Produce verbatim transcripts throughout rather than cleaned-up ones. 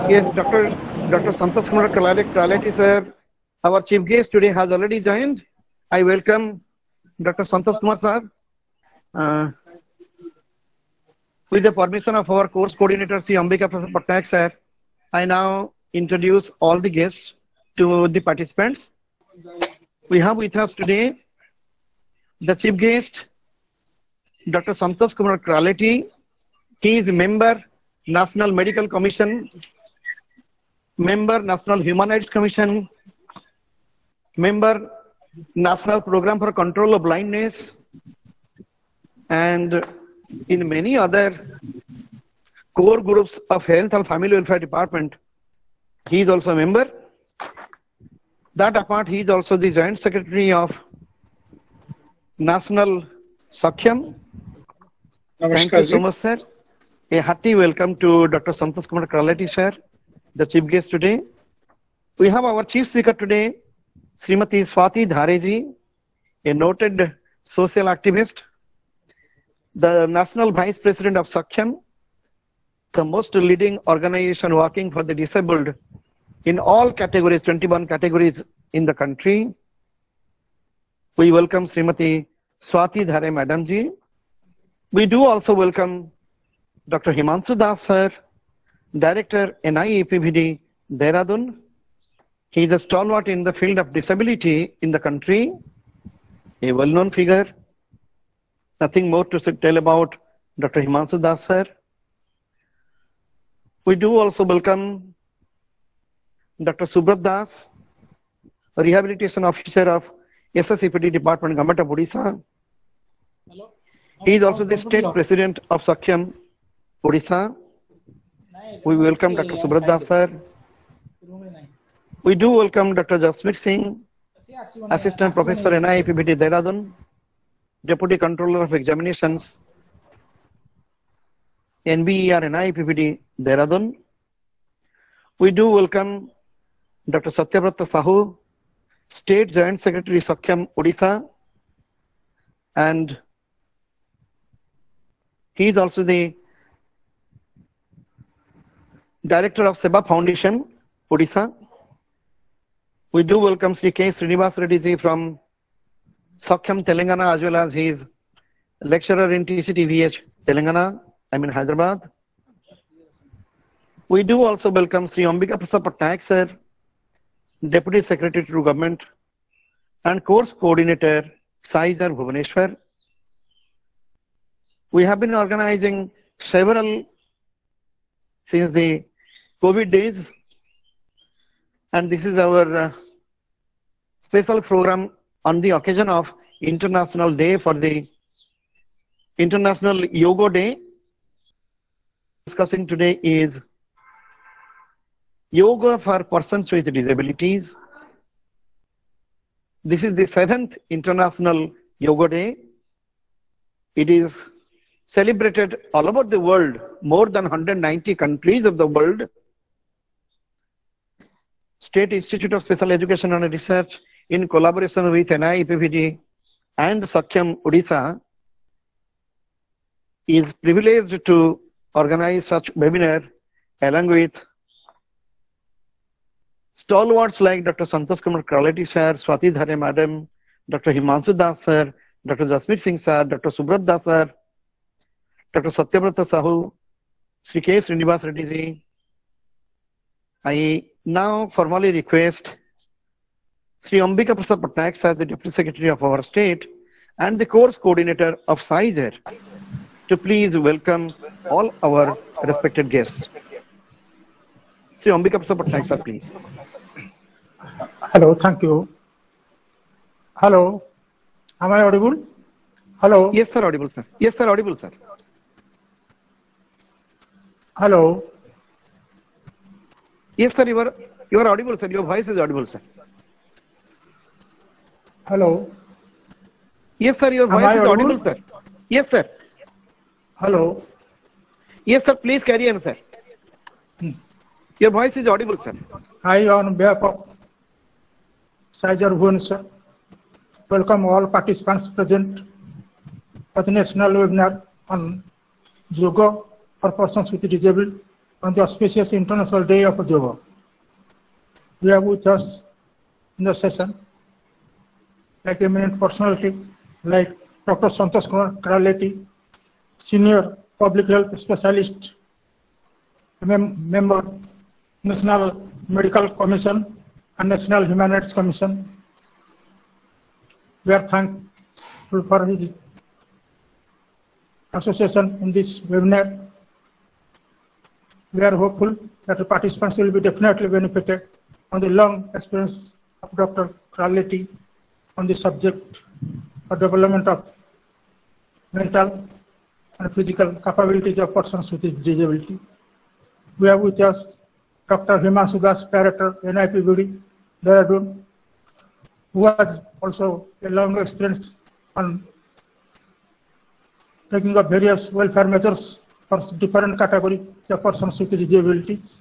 Yes, Doctor Doctor Santosh Kumar Kalati, sir, our chief guest today has already joined. I welcome Doctor Santosh Kumar, sir. Uh, with the permission of our course coordinator, Sri Ambika Patnaik, sir, I now introduce all the guests to the participants. We have with us today the chief guest, Doctor Santosh Kumar Kalati. He is a member, National Medical Commission, member, National Human Rights Commission, member, National Program for Control of Blindness, and in many other core groups of Health and Family Welfare Department. He is also a member. That apart, he is also the Joint Secretary of National Sakhyam. Thank you so much, sir. A hearty welcome to Doctor Santosh Kumar Kalati, sir, the chief guest today. We have our chief speaker today, Srimati Swati Dhareji, a noted social activist, the National Vice President of Sakhyam, the most leading organization working for the disabled in all categories, twenty-one categories in the country. We welcome Srimati Swati Dhare Madam ji. We do also welcome Doctor Himanshu Das, sir, Director N I A P V D, Dehradun. He is a stalwart in the field of disability in the country, a well-known figure. Nothing more to tell about Doctor Himanshu Das, sir. We do also welcome Doctor Subrat Das, Rehabilitation Officer of S S E P D Department, Government of Odisha. Hello. He is also the State President of Sakhyam, Odisha. We welcome Doctor Subrat Das, sir. We do welcome Doctor Jasmeet Singh, Assistant Professor N I A P V D Dehradun, Deputy Controller of Examinations, N B E R N I A P V D Dehradun. We do welcome Doctor Satyabrata Sahu, State Joint Secretary Sakhyam, Odisha, and he is also the Director of Seba Foundation, Odisha. We do welcome Sri K. Srinivas Reddy ji from Sakhyam, Telangana, as well as he is lecturer in T C T V H, Telangana, I mean Hyderabad. We do also welcome Sri Ambika Prasad Patnaik, sir, Deputy Secretary to Government and Course Coordinator, Saizer Bhubaneswar. We have been organizing several since the COVID days, and this is our uh, special program on the occasion of International Day for the International Yoga Day. Discussing today is Yoga for persons with disabilities. This is the seventh International Yoga Day. It is celebrated all over the world, more than one hundred ninety countries of the world. State Institute of Special Education and Research, in collaboration with N I A P V D and Sakhyam Odisha, is privileged to organize such webinar along with stalwarts like Doctor Santosh Kumar Kalati, sir, Swati Dhare Madam, Doctor Himanshu Das, sir, Doctor Jasmeet Singh, sir, Doctor Subrat Das, sir, Doctor Satyabrata Sahu, Sri K. Srinivas Reddy ji. I now formally request Sri Ambika Prasad Patnaik, sir, the Deputy Secretary of our state and the course coordinator of Saizer, to please welcome all our respected guests. Sri Ambika Prasad Patnaik, sir, please. Hello, thank you. Hello, am I audible? Hello. Yes, sir, audible, sir. Yes, sir, audible, sir. Hello. Yes, sir, you are, you are audible, sir. Your voice is audible, sir. Hello. Yes, sir, your Am voice I is audible? audible, sir. Yes, sir. Hello. Yes, sir, please carry on, sir. Hmm. Your voice is audible, sir. I, on behalf of Saizer Bhubaneswar, welcome all participants present for the national webinar on yoga for persons with disabled on the auspicious International Day of Yoga. We have with us in the session like eminent personality like Doctor Santosh Kumar Kraleti, Senior Public Health Specialist, mem member, National Medical Commission and National Human Rights Commission. We are thankful for his association in this webinar. We are hopeful that the participants will be definitely benefited on the long experience of Doctor Kraleti on the subject of development of mental and physical capabilities of persons with disability. We have with us Doctor Himanshu Das, Director, N I P B D, Dehradun, who has also a long experience on taking up various welfare measures for different categories of persons with disabilities,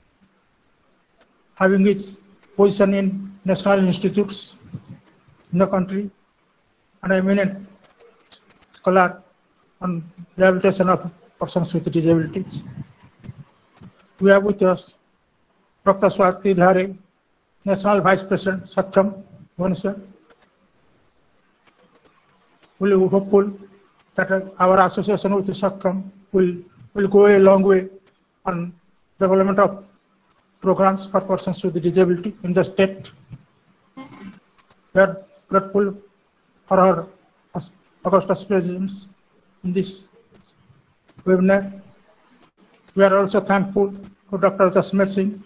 having its position in national institutes in the country, and an eminent scholar on rehabilitation of persons with disabilities. We have with us Doctor Swati Dhare, National Vice President, Saksham, Bhubaneswar. We are hopeful that our association with Saksham will, will go a long way on development of programs for persons with disability in the state. We are grateful for her Augustus presence in this webinar. We are also thankful to Doctor Jasmeet Singh,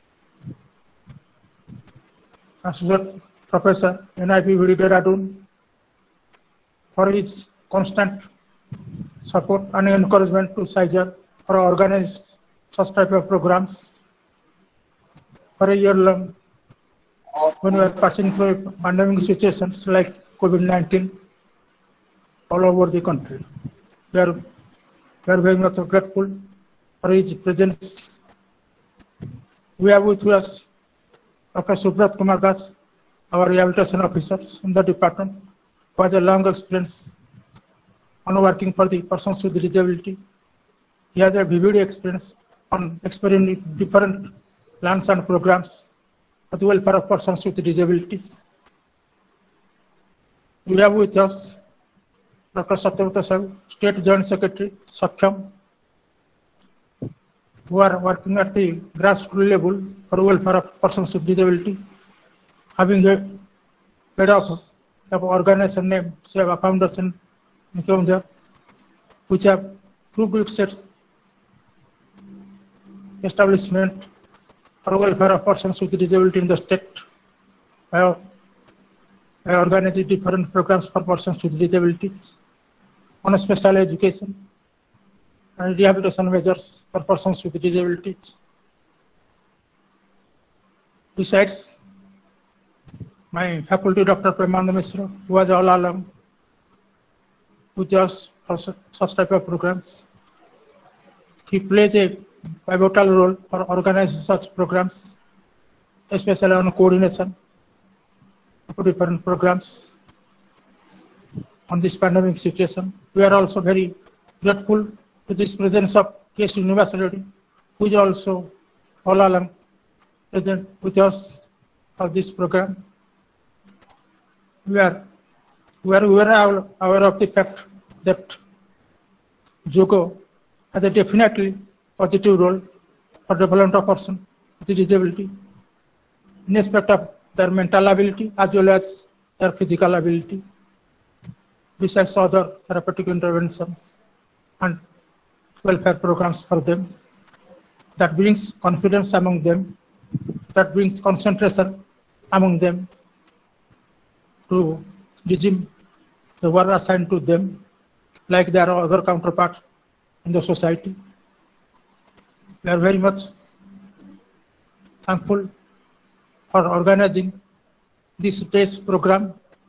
Associate Professor, N I P B D Dehradun, for his constant support and encouragement to SAIJAR for organize such type of programs. For a year long, when we are passing through pandemic situations like COVID nineteen all over the country, we are, we are very much grateful for his presence. We have with us Doctor Subrat Kumar Das, our rehabilitation officers in the department, who has a long experience on working for the persons with disability. He has a vivid experience on exploring different plans and programs for the welfare of persons with disabilities. We have with us Doctor Satyavrat Sahu, State Joint Secretary, Saksham, who are working at the grassroots level for welfare of persons with disability, having a head of an organization named Seva Foundation in Keonjhar, which have proved its establishment for welfare of persons with disability in the state. I, I organize different programs for persons with disabilities on special education and rehabilitation measures for persons with disabilities. Besides, my faculty, Doctor Premanand Mishra, who was all along with us for such type of programs. He plays a pivotal role for organizing such programs, especially on coordination of different programs on this pandemic situation. We are also very grateful to this presence of K S University, who is also all along present with us for this program. We are we are aware, aware of the fact that yoga has a definitely positive role for development of person with disability in respect of their mental ability as well as their physical ability, besides other therapeutic interventions and welfare programs for them. That brings confidence among them, that brings concentration among them to resume the work assigned to them like there are other counterparts in the society. We are very much thankful for organizing this day's program.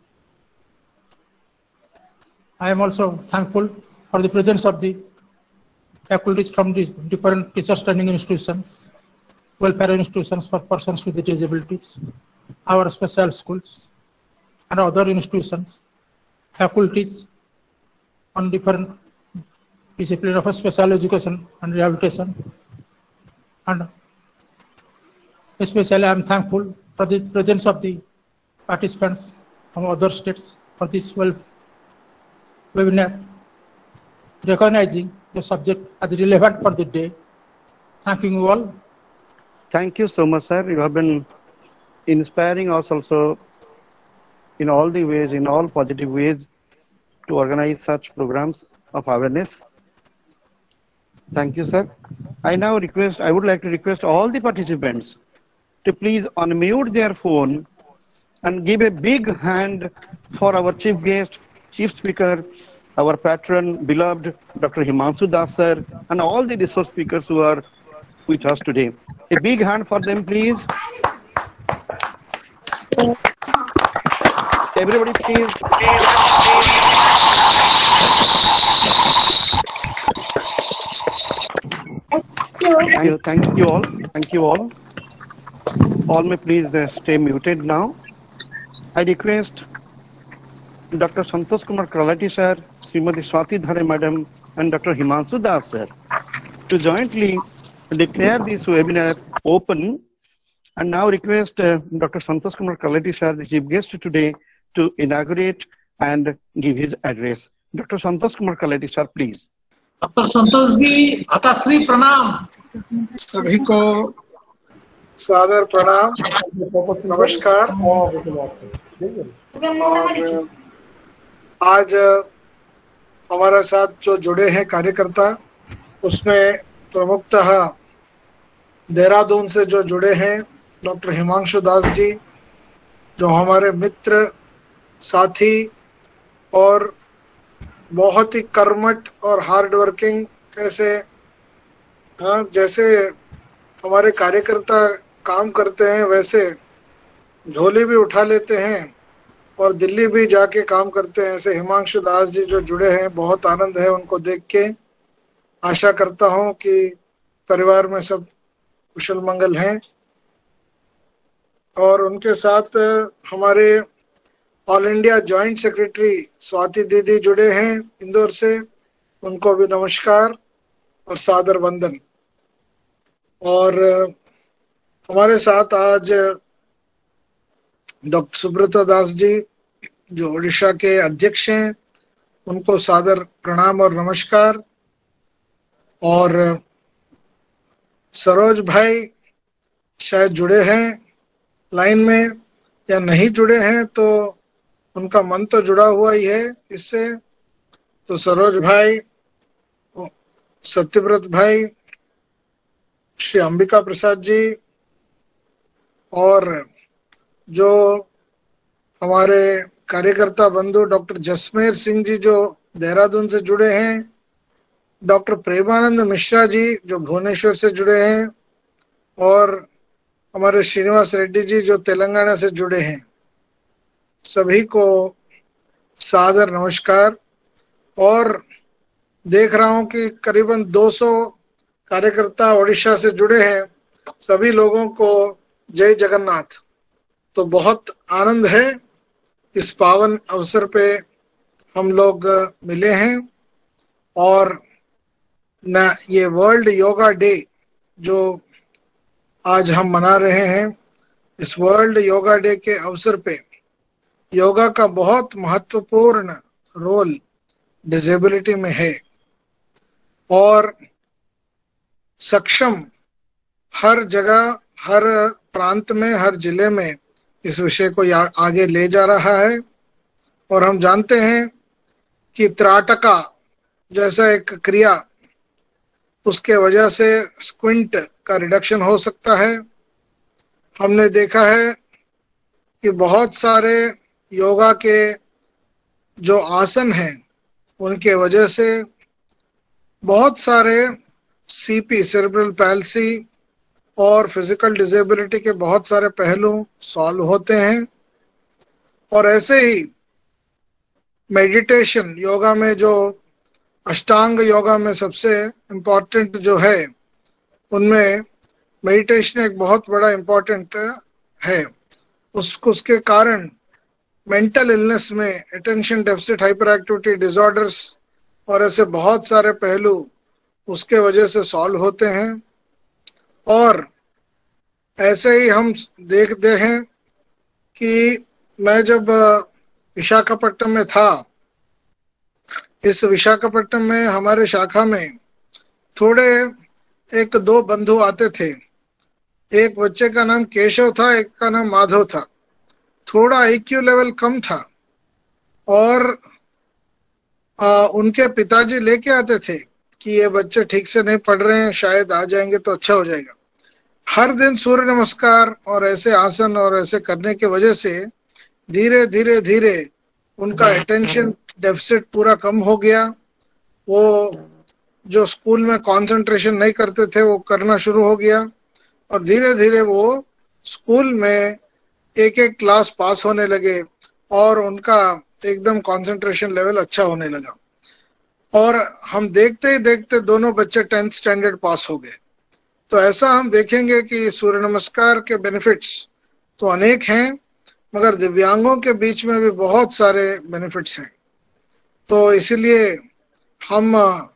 I am also thankful for the presence of the faculties from the different teachers training institutions, welfare institutions for persons with disabilities, our special schools, and other institutions, faculties on different disciplines of special education and rehabilitation, and especially I am thankful for the presence of the participants from other states for this well webinar, recognizing the subject as relevant for the day. Thank you all. Thank you so much, sir. You have been inspiring us also in all the ways, in all positive ways, to organize such programs of awareness. Thank you, sir. I now request, I would like to request all the participants to please unmute their phone and give a big hand for our chief guest, chief speaker, our patron, beloved Doctor Himanshu Das sir, and all the resource speakers who are with us today. A big hand for them, please. Everybody, please. Thank you, thank you all. Thank you all. All may please uh, stay muted now. I request Doctor Santosh Kumar Kralati sir, Srimati Swati Dhare madam, and Doctor Himanshu Das sir to jointly declare this webinar open, and now request uh, Doctor Santosh Kumar Kralati sir, the chief guest today, to inaugurate and give his address. Doctor Santosh Kumar Kralati sir, please. Doctor Santosh ji, माताश्री प्रणाम। सभी को सादर प्रणाम, नमस्कार। और आज हमारे साथ जो जुड़े हैं कार्यकर्ता, उसमें प्रमुखतः देहरादून से जो जुड़े हैं डॉक्टर हिमांशु दास जी, जो हमारे मित्र, साथी और बहुत ही कर्मठ और हार्ड वर्किंग, ऐसे हाँ जैसे हमारे कार्यकर्ता काम करते हैं वैसे झोली भी उठा लेते हैं और दिल्ली भी जाके काम करते हैं, ऐसे हिमांशु दास जी जो जुड़े हैं, बहुत आनंद है उनको देख के। आशा करता हूं कि परिवार में सब कुशल मंगल हैं। और उनके साथ हमारे all India joint secretary Swati दीदी जुड़े हैं इंदौर से, उनको भी नमस्कार और सादर वंदन। और हमारे साथ आज डॉक्टर सुब्रता दास जी जो ओडिशा के अध्यक्ष हैं, उनको सादर प्रणाम और नमस्कार। और सरोज भाई शायद जुड़े हैं लाइन में या नहीं जुड़े हैं, तो उनका मन तो जुड़ा हुआ ही है इससे। तो सरोज भाई, सत्यव्रत भाई, श्री अंबिका प्रसाद जी, और जो हमारे कार्यकर्ता बंधु डॉक्टर जसमेर सिंह जी जो देहरादून से जुड़े हैं, डॉक्टर प्रेमानंद मिश्रा जी जो भुवनेश्वर से जुड़े हैं, और हमारे श्रीनिवास रेड्डी जी जो तेलंगाना से जुड़े हैं, सभी को सादर नमस्कार। और देख रहा हूं कि करीबन दो सौ कार्यकर्ता ओडिशा से जुड़े हैं। सभी लोगों को जय जगन्नाथ। तो बहुत आनंद है, इस पावन अवसर पे हम लोग मिले हैं। और न ये वर्ल्ड योगा डे जो आज हम मना रहे हैं, इस वर्ल्ड योगा डे के अवसर पे योगा का बहुत महत्वपूर्ण रोल डिसेबिलिटी में है। और सक्षम हर जगह, हर प्रांत में, हर जिले में इस विषय को आगे ले जा रहा है। और हम जानते हैं कि त्राटका जैसा एक क्रिया, उसके वजह से स्क्विंट का रिडक्शन हो सकता है। हमने देखा है कि बहुत सारे योगा के जो आसन हैं, उनके वजह से बहुत सारे सीपी, सेरेब्रल पैल्सी और फिजिकल डिसेबिलिटी के बहुत सारे पहलू सॉल्व होते हैं। और ऐसे ही मेडिटेशन, योगा में जो अष्टांग योगा में सबसे इम्पोर्टेंट जो है, उनमें मेडिटेशन एक बहुत बड़ा इम्पोर्टेंट है। उस उसके कारण मेंटल इलनेस में attention deficit hyper activity disorders और ऐसे बहुत सारे पहलू उसके वजह से सॉल्व होते हैं। और ऐसे ही हम देखते हैं कि मैं जब विशाखापट्टनम में था, इस विशाखापट्टनम में हमारे शाखा में थोड़े एक दो बंधु आते थे। एक बच्चे का नाम केशव था, एक का नाम माधव था। थोड़ा आईक्यू लेवल कम था और आ, उनके पिताजी लेके आते थे कि ये बच्चे ठीक से नहीं पढ़ रहे हैं, शायद आ जाएंगे तो अच्छा हो जाएगा। हर दिन सूर्य नमस्कार और ऐसे आसन और ऐसे करने की वजह से धीरे धीरे धीरे उनका अटेंशन डेफिसिट पूरा कम हो गया। वो जो स्कूल में कंसंट्रेशन नहीं करते थे वो करना शुरू हो गया और धीरे धीरे वो स्कूल में एक एक क्लास पास होने लगे और उनका एकदम कंसंट्रेशन लेवल अच्छा होने लगा। और हम देखते ही देखते दोनों बच्चे टेंथ स्टैंडर्ड पास हो गए। तो ऐसा हम देखेंगे कि सूर्य नमस्कार के बेनिफिट्स तो अनेक हैं, मगर दिव्यांगों के बीच में भी बहुत सारे बेनिफिट्स हैं। तो इसीलिए हम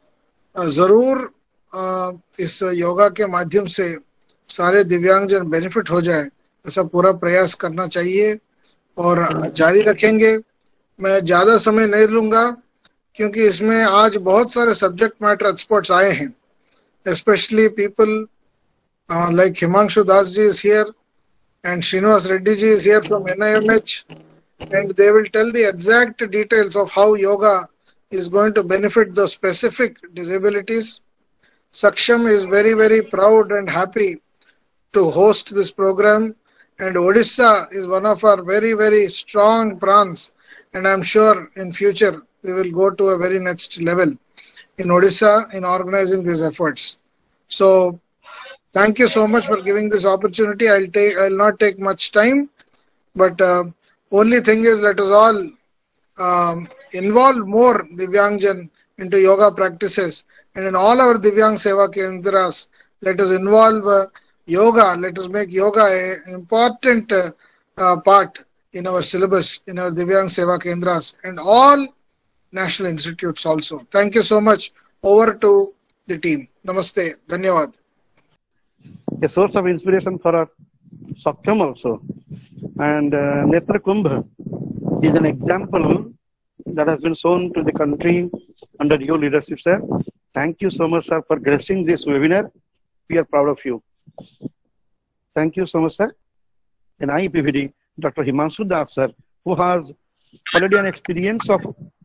जरूर इस योगा के माध्यम से सारे दिव्यांगजन बेनिफिट हो जाए, ऐसा पूरा प्रयास करना चाहिए और जारी रखेंगे। मैं ज्यादा समय नहीं लूंगा क्योंकि इसमें आज बहुत सारे सब्जेक्ट मैटर एक्सपर्ट्स आए हैं, especially people uh, like Himanshu Das ji is here and Srinivas Reddy ji is here from N I M H, and they will tell the exact details of how yoga is going to benefit the specific disabilities. Saksham is very very proud and happy to host this program, and Odisha is one of our very very strong prans, and I'm sure in future we will go to a very next level in Odisha in organizing these efforts. So thank you so much for giving this opportunity. I'll take I'll not take much time, but uh, only thing is let us all um, involve more Divyangjan into yoga practices, and in all our Divyang Seva Kendras, let us involve uh, yoga. Let us make yoga a, an important uh, uh, part in our syllabus, in our Divyang Seva Kendras and all national institutes also. Thank you so much. Over to the team. Namaste. Dhanyavad. A source of inspiration for our Saksham also. And uh, Netra Kumbh is an example that has been shown to the country under your leadership, sir. Thank you so much, sir, for gracing this webinar. We are proud of you. Thank you so much, sir. And I E P V D, Doctor Himanshu Das, sir, who has already an experience of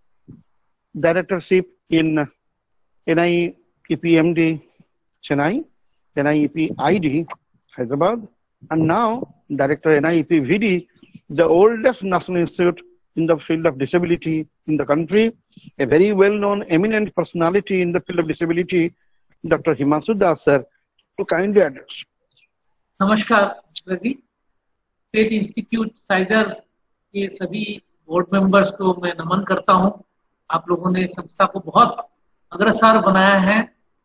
directorship in N I E P M D Chennai, N I E P I D Hyderabad, and now Director N I E P V D, the oldest national institute in the field of disability in the country, a very well-known, eminent personality in the field of disability, Doctor Himanshu Das, sir, to kindly address. नमस्कार जी। State institute scissor के सभी board members को मैं नमन करता हूं। आप लोगों ने संस्था को बहुत अग्रसर बनाया है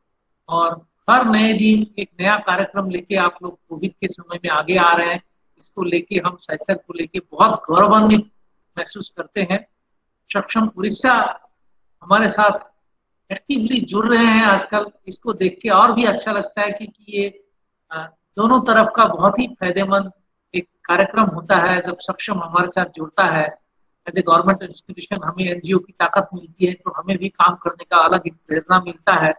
और हर नए दिन एक नया कार्यक्रम लेके आप लोग कोविड के समय में आगे आ रहे हैं। इसको लेके हम साइसर को लेके बहुत गौरवान्वित महसूस करते हैं। सक्षम उड़ीसा हमारे साथ एक्टिवली जुड़ रहे हैं आजकल। इसको देख के और भी अच्छा लगता है कि, कि ये दोनों तरफ का बहुत ही फायदेमंद एक कार्यक्रम होता है। जब सक्षम हमारे साथ जुड़ता है एज ए गवर्नमेंट इंस्टीट्यूशन, हमें एनजीओ की ताकत मिलती है तो हमें भी काम करने का अलग एक प्रेरणा मिलता है।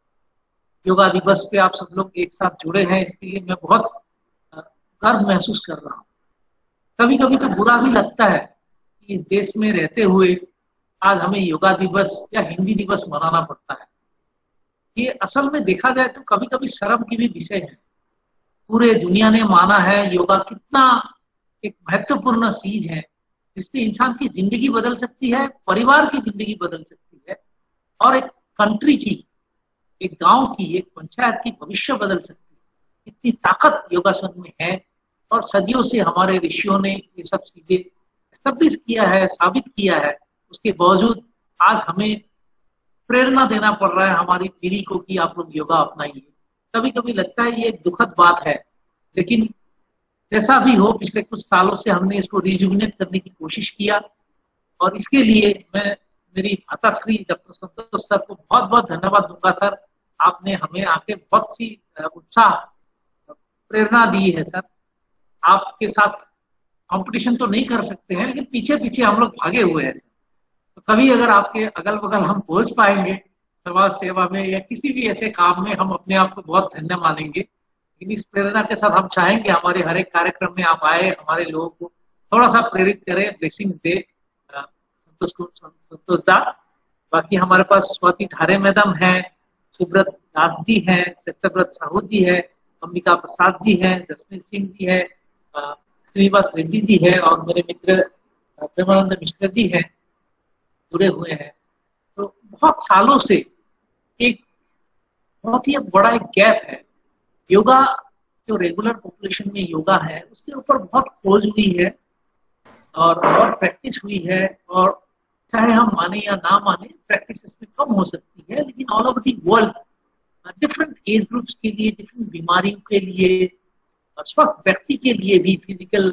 योगा दिवस पे आप सब लोग एक साथ जुड़े हैं, इसके लिए मैं बहुत गर्व महसूस कर रहा हूँ। कभी कभी तो बुरा भी लगता है कि इस देश में रहते हुए आज हमें योगा दिवस या हिंदी दिवस मनाना पड़ता है। ये असल में देखा जाए तो कभी कभी शर्म की भी विषय है। पूरे दुनिया ने माना है योगा कितना एक महत्वपूर्ण चीज है जिससे इंसान की जिंदगी बदल सकती है, परिवार की जिंदगी बदल सकती है और एक कंट्री की, एक गांव की, एक पंचायत की भविष्य बदल सकती है। इतनी ताकत योगासन में है और सदियों से हमारे ऋषियों ने ये सब चीजें एस्टेब्लिश किया है, साबित किया है। उसके बावजूद आज हमें प्रेरणा देना पड़ रहा है हमारी पीढ़ी को कि आप लोग योगा अपनाइए। कभी कभी लगता है ये एक दुखद बात है, लेकिन जैसा भी हो, पिछले कुछ सालों से हमने इसको रिजुविनेट करने की कोशिश किया और इसके लिए मैं मेरी माताश्री डॉक्टर संतोष सर को बहुत बहुत धन्यवाद दूंगा। सर, आपने हमें आके बहुत सी उत्साह प्रेरणा दी है सर। आपके साथ कंपटीशन तो नहीं कर सकते हैं, लेकिन पीछे पीछे हम लोग भागे हुए हैं। तो कभी अगर आपके अगल बगल हम पहुंच पाएंगे समाज सेवा में या किसी भी ऐसे काम में, हम अपने आप को बहुत धन्य मानेंगे। लेकिन इस प्रेरणा के साथ हम चाहेंगे हमारे हर एक कार्यक्रम में आप आए, हमारे लोगों को थोड़ा सा प्रेरित करें, ब्लेसिंग्स दे संतोष को संतोष दा। बाकी हमारे पास स्वाति ढारे मैडम है, सुब्रत दास जी हैं, सत्यव्रत साहू जी है, अंबिका प्रसाद जी हैं, जसमीत सिंह जी है, श्रीनिवास रेड्डी जी है और मेरे मित्र प्रेमानंद मिश्रा जी हैं, जुड़े हुए हैं। तो बहुत सालों से एक बहुत ही बड़ा एक गैप है। योगा जो रेगुलर पॉपुलेशन में योगा है उसके ऊपर बहुत खोज हुई है और बहुत प्रैक्टिस हुई है, और चाहे हम माने या ना माने प्रैक्टिस इसमें कम हो सकती है, लेकिन all over the world different age groups के लिए, डिफरेंट बीमारियों के लिए, स्वस्थ व्यक्ति के लिए भी फिजिकल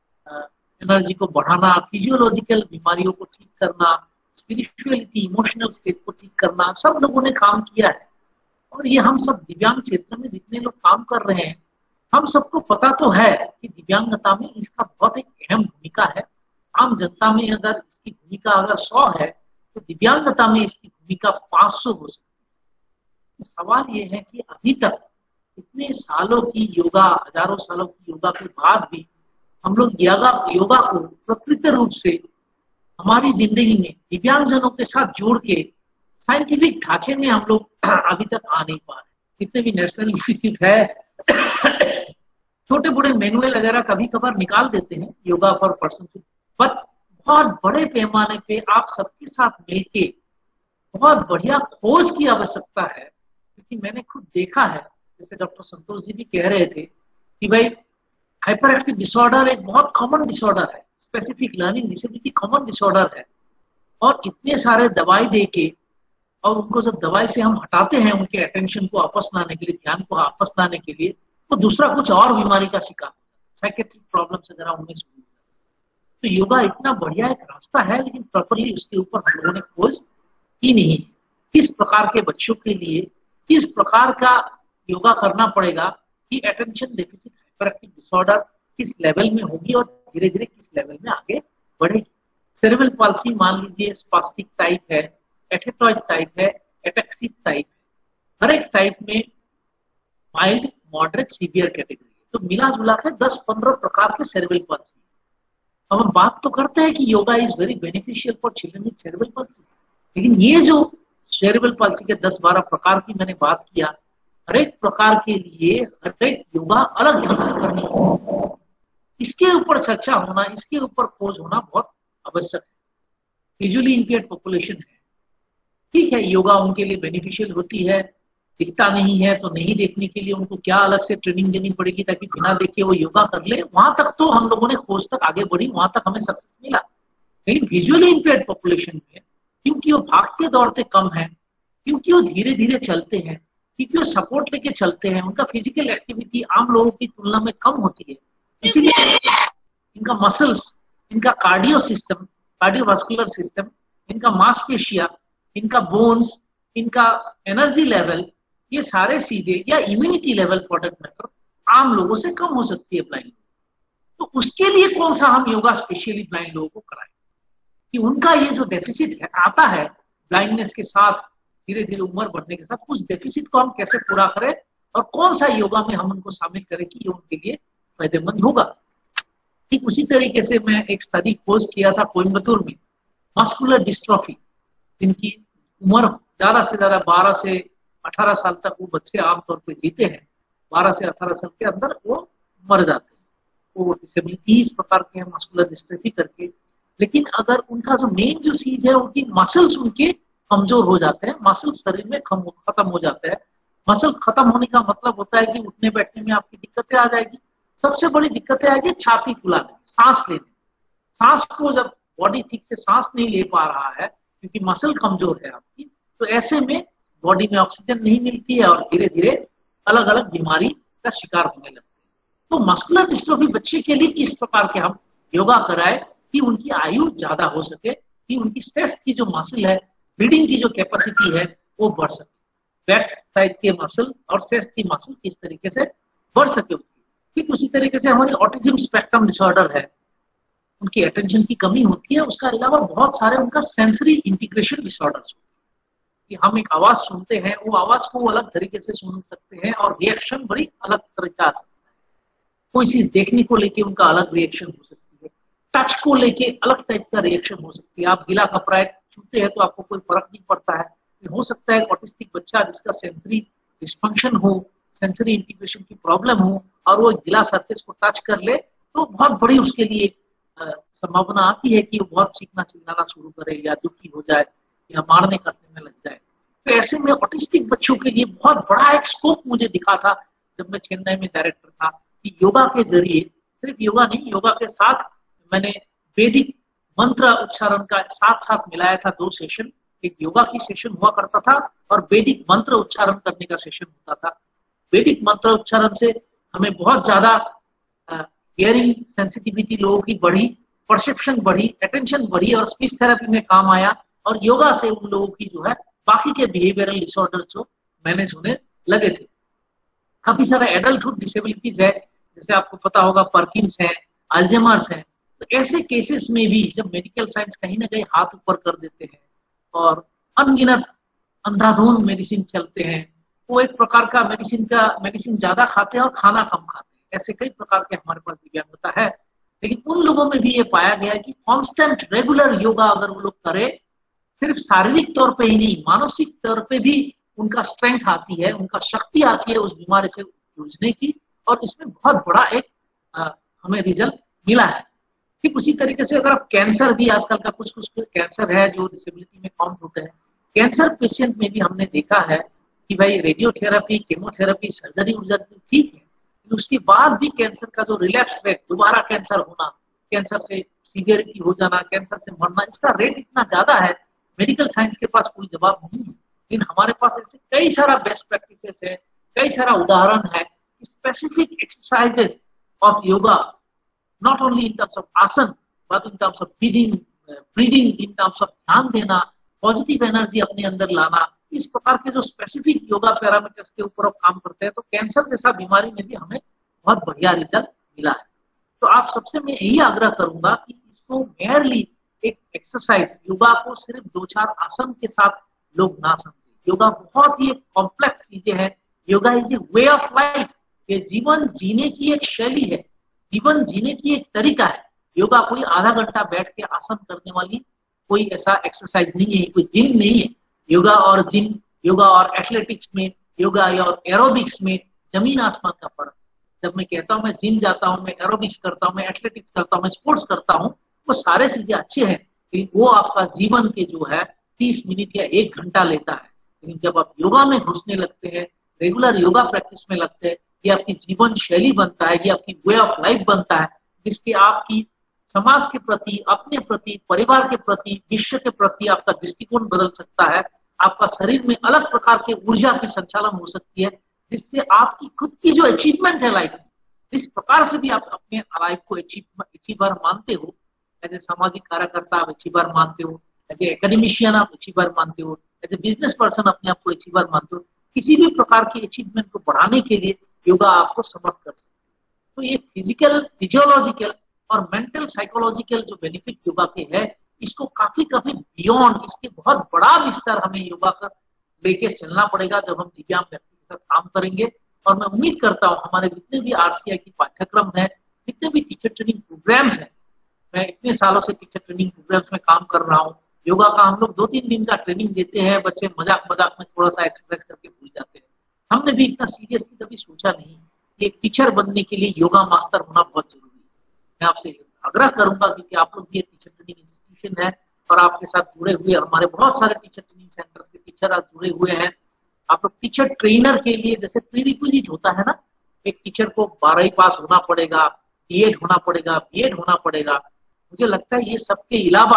एनर्जी को बढ़ाना, फिजियोलॉजिकल बीमारियों को ठीक करना, स्पिरिचुअलिटी, इमोशनल स्टेट को ठीक करना, सब लोगों ने काम किया है। और ये हम सब दिव्यांग क्षेत्र में जितने लोग काम कर रहे हैं, हम सबको पता तो है कि दिव्यांगता में इसका बहुत एक अहम भूमिका है। आम जनता में अगर इसकी भूमिका अगर सौ है तो दिव्यांगता में इसकी भूमिका पांच सौ हो सकती है। सवाल ये है कि अभी तक इतने सालों की योगा, हजारों सालों की योगा के बाद भी हम लोग योगा योगा को प्रकृत रूप से हमारी जिंदगी में दिव्यांगजनों के साथ जोड़ के साइंटिफिक ढांचे में हम लोग अभी तक आ नहीं पा रहे। जितने भी नेशनल इंस्टीट्यूट है छोटे बड़े मैनुअल वगैरह कभी कभार निकाल देते हैं योगा फॉर पर्सन, बट बहुत बड़े पैमाने पे आप सबके साथ मिलके बहुत बढ़िया खोज की आवश्यकता है। क्योंकि मैंने खुद देखा है, जैसे डॉक्टर संतोष जी भी कह रहे थे कि भाई हाइपर एक्टिव डिसऑर्डर एक बहुत कॉमन डिसऑर्डर है, specific learning disability common disorder है, और इतने सारे दवाई देके और उनको जब दवाई से हम हटाते हैं उनके अटेंशन को वापस लाने के लिए, ध्यान को वापस लाने के लिए, तो दूसरा कुछ और बीमारी का शिकार होता है, साइकेट्रिक प्रॉब्लम्स वगैरह उन्हें शुरू होता है। तो योगा इतना बढ़िया एक रास्ता है, लेकिन प्रॉपरली उसके ऊपर हम लोगों ने खोज की नहीं। किस प्रकार के बच्चों के लिए किस प्रकार का योगा करना पड़ेगा कि अटेंशन डेफिसिट हाइपरएक्टिव डिसऑर्डर किस लेवल में होगी और धीरे धीरे किस लेवल में आगे बढ़ेगी। सेरेब्रल पाल्सी मान लीजिए स्पास्टिक टाइप है, एथेटॉइड टाइप है, एपेक्सिक टाइप है। हर एक टाइप में माइल्ड, मॉडरेट, सीवियर कैटेगरी है। तो मिला जुला के दस पंद्रह प्रकार के सेरेब्रल पाल्सी। अब हम बात तो करते हैं कि yoga is very beneficial for children with cerebral palsy, लेकिन ये जो सेरेब्रल पाल्सी के दस बारह प्रकार की मैंने बात किया, हर एक प्रकार के लिए हर एक योगा अलग ढंग से करनी है। इसके ऊपर चर्चा होना, इसके ऊपर खोज होना बहुत आवश्यक है। विजुअली इंपेयर्ड पॉपुलेशन है, ठीक है, योगा उनके लिए बेनिफिशियल होती है, दिखता नहीं है तो नहीं देखने के लिए उनको क्या अलग से ट्रेनिंग देनी पड़ेगी ताकि बिना देखे वो योगा कर ले। वहां तक तो हम लोगों ने खोज तक आगे बढ़ी, वहां तक हमें सक्सेस मिला। लेकिन विजुअली इंपेयर्ड पॉपुलेशन में क्योंकि वो भागते दौड़ते कम है, क्योंकि वो धीरे धीरे चलते हैं, क्योंकि वो सपोर्ट लेके चलते हैं, उनका फिजिकल एक्टिविटी आम लोगों की तुलना में कम होती है, इसीलिए इनका मसल्स, इनका कार्डियो सिस्टम, कार्डियोवास्कुलर सिस्टम, इनका मांसपेशिया, इनका बोन्स, इनका एनर्जी लेवल, ये सारे चीजें या इम्यूनिटी लेवल प्रोडक्ट मैटर आम लोगों से कम हो सकती है ब्लाइंड। तो उसके लिए कौन सा हम योगा स्पेशली ब्लाइंड लोगों को कराएं कि उनका ये जो डेफिसिट है आता है ब्लाइंडनेस के साथ, धीरे धीरे उम्र बढ़ने के साथ, उस डेफिसिट को हम कैसे पूरा करें और कौन सा योगा में हम उनको शामिल करें कि ये उनके लिए फायदेमंद होगा। ठीक उसी तरीके से मैं एक स्टडी खोज किया था कोयम्बतूर में, मस्कुलर डिस्ट्रॉफी, जिनकी उम्र ज्यादा से ज्यादा बारह से अठारह साल तक वो बच्चे आमतौर पे जीते हैं, बारह से अठारह साल के अंदर वो मर जाते हैं। वो डिसेबिलिटी इस प्रकार के हैं मस्कुलर डिस्ट्रॉफी करके। लेकिन अगर उनका जो मेन जो चीज है, उनकी मसल्स उनके कमजोर हो जाते हैं, मसल शरीर में खत्म हो जाते हैं। मसल खत्म होने का मतलब होता है कि उठने बैठने में आपकी दिक्कतें आ जाएगी। सबसे बड़ी दिक्कतें आएगी छाती फुलाने, सांस लेने। सांस को जब बॉडी ठीक से सांस नहीं ले पा रहा है क्योंकि मसल कमजोर है आपकी, तो ऐसे में बॉडी में ऑक्सीजन नहीं मिलती है और धीरे धीरे अलग अलग बीमारी का शिकार होने लगते हैं। तो मस्कुलर डिस्ट्रोफी बच्चे के लिए किस प्रकार के हम योगा कराए कि उनकी आयु ज्यादा हो सके, कि उनकी स्ट्रेस की जो मसल है, ब्रीडिंग की जो कैपेसिटी है वो बढ़ सके, बैक साइड के मसल और चेस्ट की मसल किस तरीके से बढ़ सके। ठीक उसी तरीके से हमारी ऑटिज्म स्पेक्ट्रम डिसऑर्डर है, उनकी अटेंशन की कमी होती है। उसका अलावा बहुत सारे उनका सेंसरी इंटीग्रेशन डिसऑर्डर्स होते हैं कि हम एक आवाज सुनते हैं, वो आवाज को अलग तरीके से सुन सकते हैं और रिएक्शन बड़ी अलग तरीका आ सकता है। कोई चीज देखने को लेके उनका अलग रिएक्शन हो सकती है, टच को लेके अलग टाइप का रिएक्शन हो सकती है। आप गीला कपड़ा छूते हैं तो आपको कोई फर्क नहीं पड़ता है। हो सकता है ऑटिस्टिक बच्चा जिसका सेंसरी डिस्फंक्शन हो, सेंसरी इंटीग्रेशन की प्रॉब्लम हो, और वो गीला सरफेस को टच कर ले तो बहुत बड़ी उसके लिए संभावना आती है कि वो बहुत चीखना चिल्लाना शुरू करे या दुखी हो जाए या मारने करने में लग जाए। तो ऐसे में ऑटिस्टिक बच्चों के लिए बहुत बड़ा एक स्कोप मुझे दिखा था जब मैं चेन्नई में डायरेक्टर था, कि योगा के जरिए, सिर्फ योगा नहीं, योगा के साथ मैंने वैदिक मंत्र उच्चारण का साथ साथ मिलाया था। दो सेशन, एक योगा की सेशन हुआ करता था और वैदिक मंत्र उच्चारण करने का सेशन होता था। वैदिक मंत्र उच्चारण से हमें बहुत ज्यादा हियरिंग सेंसिटिविटी लोगों की बढ़ी, परसेप्शन बढ़ी, अटेंशन बढ़ी और स्पीच थेरेपी में काम आया। और योगा से उन लोगों की जो है बाकी के बिहेवियरल डिसऑर्डर जो मैनेज होने लगे थे। काफी सारे एडल्टहुड डिसेबिलिटीज है, जैसे आपको पता होगा पार्किंस है, अल्जाइमर्स है। तो ऐसे केसेस में भी जब मेडिकल साइंस कहीं ना कहीं हाथ ऊपर कर देते हैं और अनगिनत अंधाधुंध मेडिसिन चलते हैं, वो एक प्रकार का मेडिसिन का मेडिसिन ज्यादा खाते हैं और खाना कम खाते हैं, ऐसे कई प्रकार के हमारे पास दिव्यांगता है। लेकिन उन लोगों में भी ये पाया गया है कि कांस्टेंट रेगुलर योगा अगर वो लोग करें, सिर्फ शारीरिक तौर पे ही नहीं, मानसिक तौर पे भी उनका स्ट्रेंथ आती है, उनका शक्ति आती है उस बीमारी से जूझने की, और इसमें बहुत बड़ा एक आ, हमें रिजल्ट मिला है। ठीक उसी तरीके से अगर आप कैंसर भी, आजकल का कुछ कुछ कैंसर है जो डिसेबिलिटी में काउंट होते हैं, कैंसर पेशेंट में भी हमने देखा है कि भाई रेडियोथेरेपी, केमोथेरेपी, सर्जरी उर्जरी ठीक है, उसके बाद भी कैंसर का जो रिलैप्स रेट, दोबारा कैंसर होना, कैंसर से सीवियरिटी हो जाना, कैंसर से मरना, इसका रेट इतना ज्यादा है, मेडिकल साइंस के पास कोई जवाब नहीं है। लेकिन हमारे पास ऐसे कई सारा बेस्ट प्रैक्टिसेस है, कई सारा उदाहरण है, specific exercises of yoga, not only in terms of asana but in terms of breathing, breathing in terms of ध्यान देना, पॉजिटिव एनर्जी अपने अंदर लाना, इस प्रकार के जो स्पेसिफिक योगा पैरामीटर्स के ऊपर आप काम करते हैं, तो कैंसर जैसा बीमारी में भी हमें बहुत बढ़िया रिजल्ट मिला है। तो आप सबसे मैं यही आग्रह करूंगा कि इसको मेयरली एक एक्सरसाइज, योगा को सिर्फ दो चार आसन के साथ लोग ना समझे। योगा बहुत ही कॉम्प्लेक्स चीजें हैं। Yoga is a way of life, ये जीवन जीने की एक शैली है, जीवन जीने की एक तरीका है। योगा कोई आधा घंटा बैठ के आसन करने वाली कोई ऐसा एक्सरसाइज नहीं है, कोई जिम नहीं है। योगा और जिम, योगा और एथलेटिक्स में, योगा और एरोबिक्स में जमीन आसमान का फर्क। जब मैं कहता हूँ मैं जिम जाता हूँ, मैं एरोबिक्स करता हूँ, मैं एथलेटिक्स करता हूँ, मैं स्पोर्ट्स करता हूँ, वो सारे चीजें अच्छे हैं, लेकिन वो आपका जीवन के जो है तीस मिनट या एक घंटा लेता है। लेकिन जब आप योगा में घुसने लगते हैं, रेगुलर योगा प्रैक्टिस में लगते हैं, ये आपकी जीवन शैली बनता है, ये आपकी वे ऑफ लाइफ बनता है, जिसके आपकी समाज के प्रति, अपने प्रति, परिवार के प्रति, विश्व के प्रति आपका दृष्टिकोण बदल सकता है। आपका शरीर में अलग प्रकार के ऊर्जा की संचालन हो सकती है, जिससे आपकी खुद की जो अचीवमेंट है लाइफ में, जिस प्रकार से भी आप अपने लाइफ को अचीवर मानते हो, एज ए सामाजिक कार्यकर्ता आप अचीवर मानते हो, एज ए एकेडमिशियन आप अचीवर मानते हो, एज ए बिजनेस पर्सन अपने आप को अचीवर मानते हो, किसी भी प्रकार की अचीवमेंट को बढ़ाने के लिए योगा आपको समर्थ कर सकता है। तो ये फिजिकल, फिजियोलॉजिकल और मेंटल साइकोलॉजिकल जो बेनिफिट योगा के है, इसको काफी काफी बियॉन्ड, इसके बहुत बड़ा विस्तार हमें योगा का लेके चलना पड़ेगा जब हम दिव्यांग व्यक्ति के साथ काम करेंगे। और मैं उम्मीद करता हूँ हमारे जितने भी आरसीआई की पाठ्यक्रम है, जितने भी टीचर ट्रेनिंग प्रोग्राम्स हैं, मैं इतने सालों से टीचर ट्रेनिंग प्रोग्राम्स में काम कर रहा हूँ। योगा का हम लोग दो तीन दिन का ट्रेनिंग देते हैं, बच्चे मजाक मजाक में थोड़ा सा एक्सरसाइज करके भूल जाते हैं। हमने भी इतना सीरियसली कभी सोचा नहीं कि एक टीचर बनने के लिए योगा मास्टर होना बहुत जरूरी है। मैं आपसे आग्रह करूंगा क्योंकि आप लोग भी टीचर ट्रेनिंग इंस्टीट्यूशन है और आपके साथ जुड़े हुए हमारे बहुत सारे टीचर ट्रेनिंग सेंटर्स के टीचर आज जुड़े हुए हैं। आप लोग टीचर ट्रेनर के लिए जैसे प्रीरिक्विजिट होता है ना, एक टीचर को बारहवीं पास होना पड़ेगा, बीएड होना पड़ेगा, बीएड होना पड़ेगा। मुझे लगता है ये सबके अलावा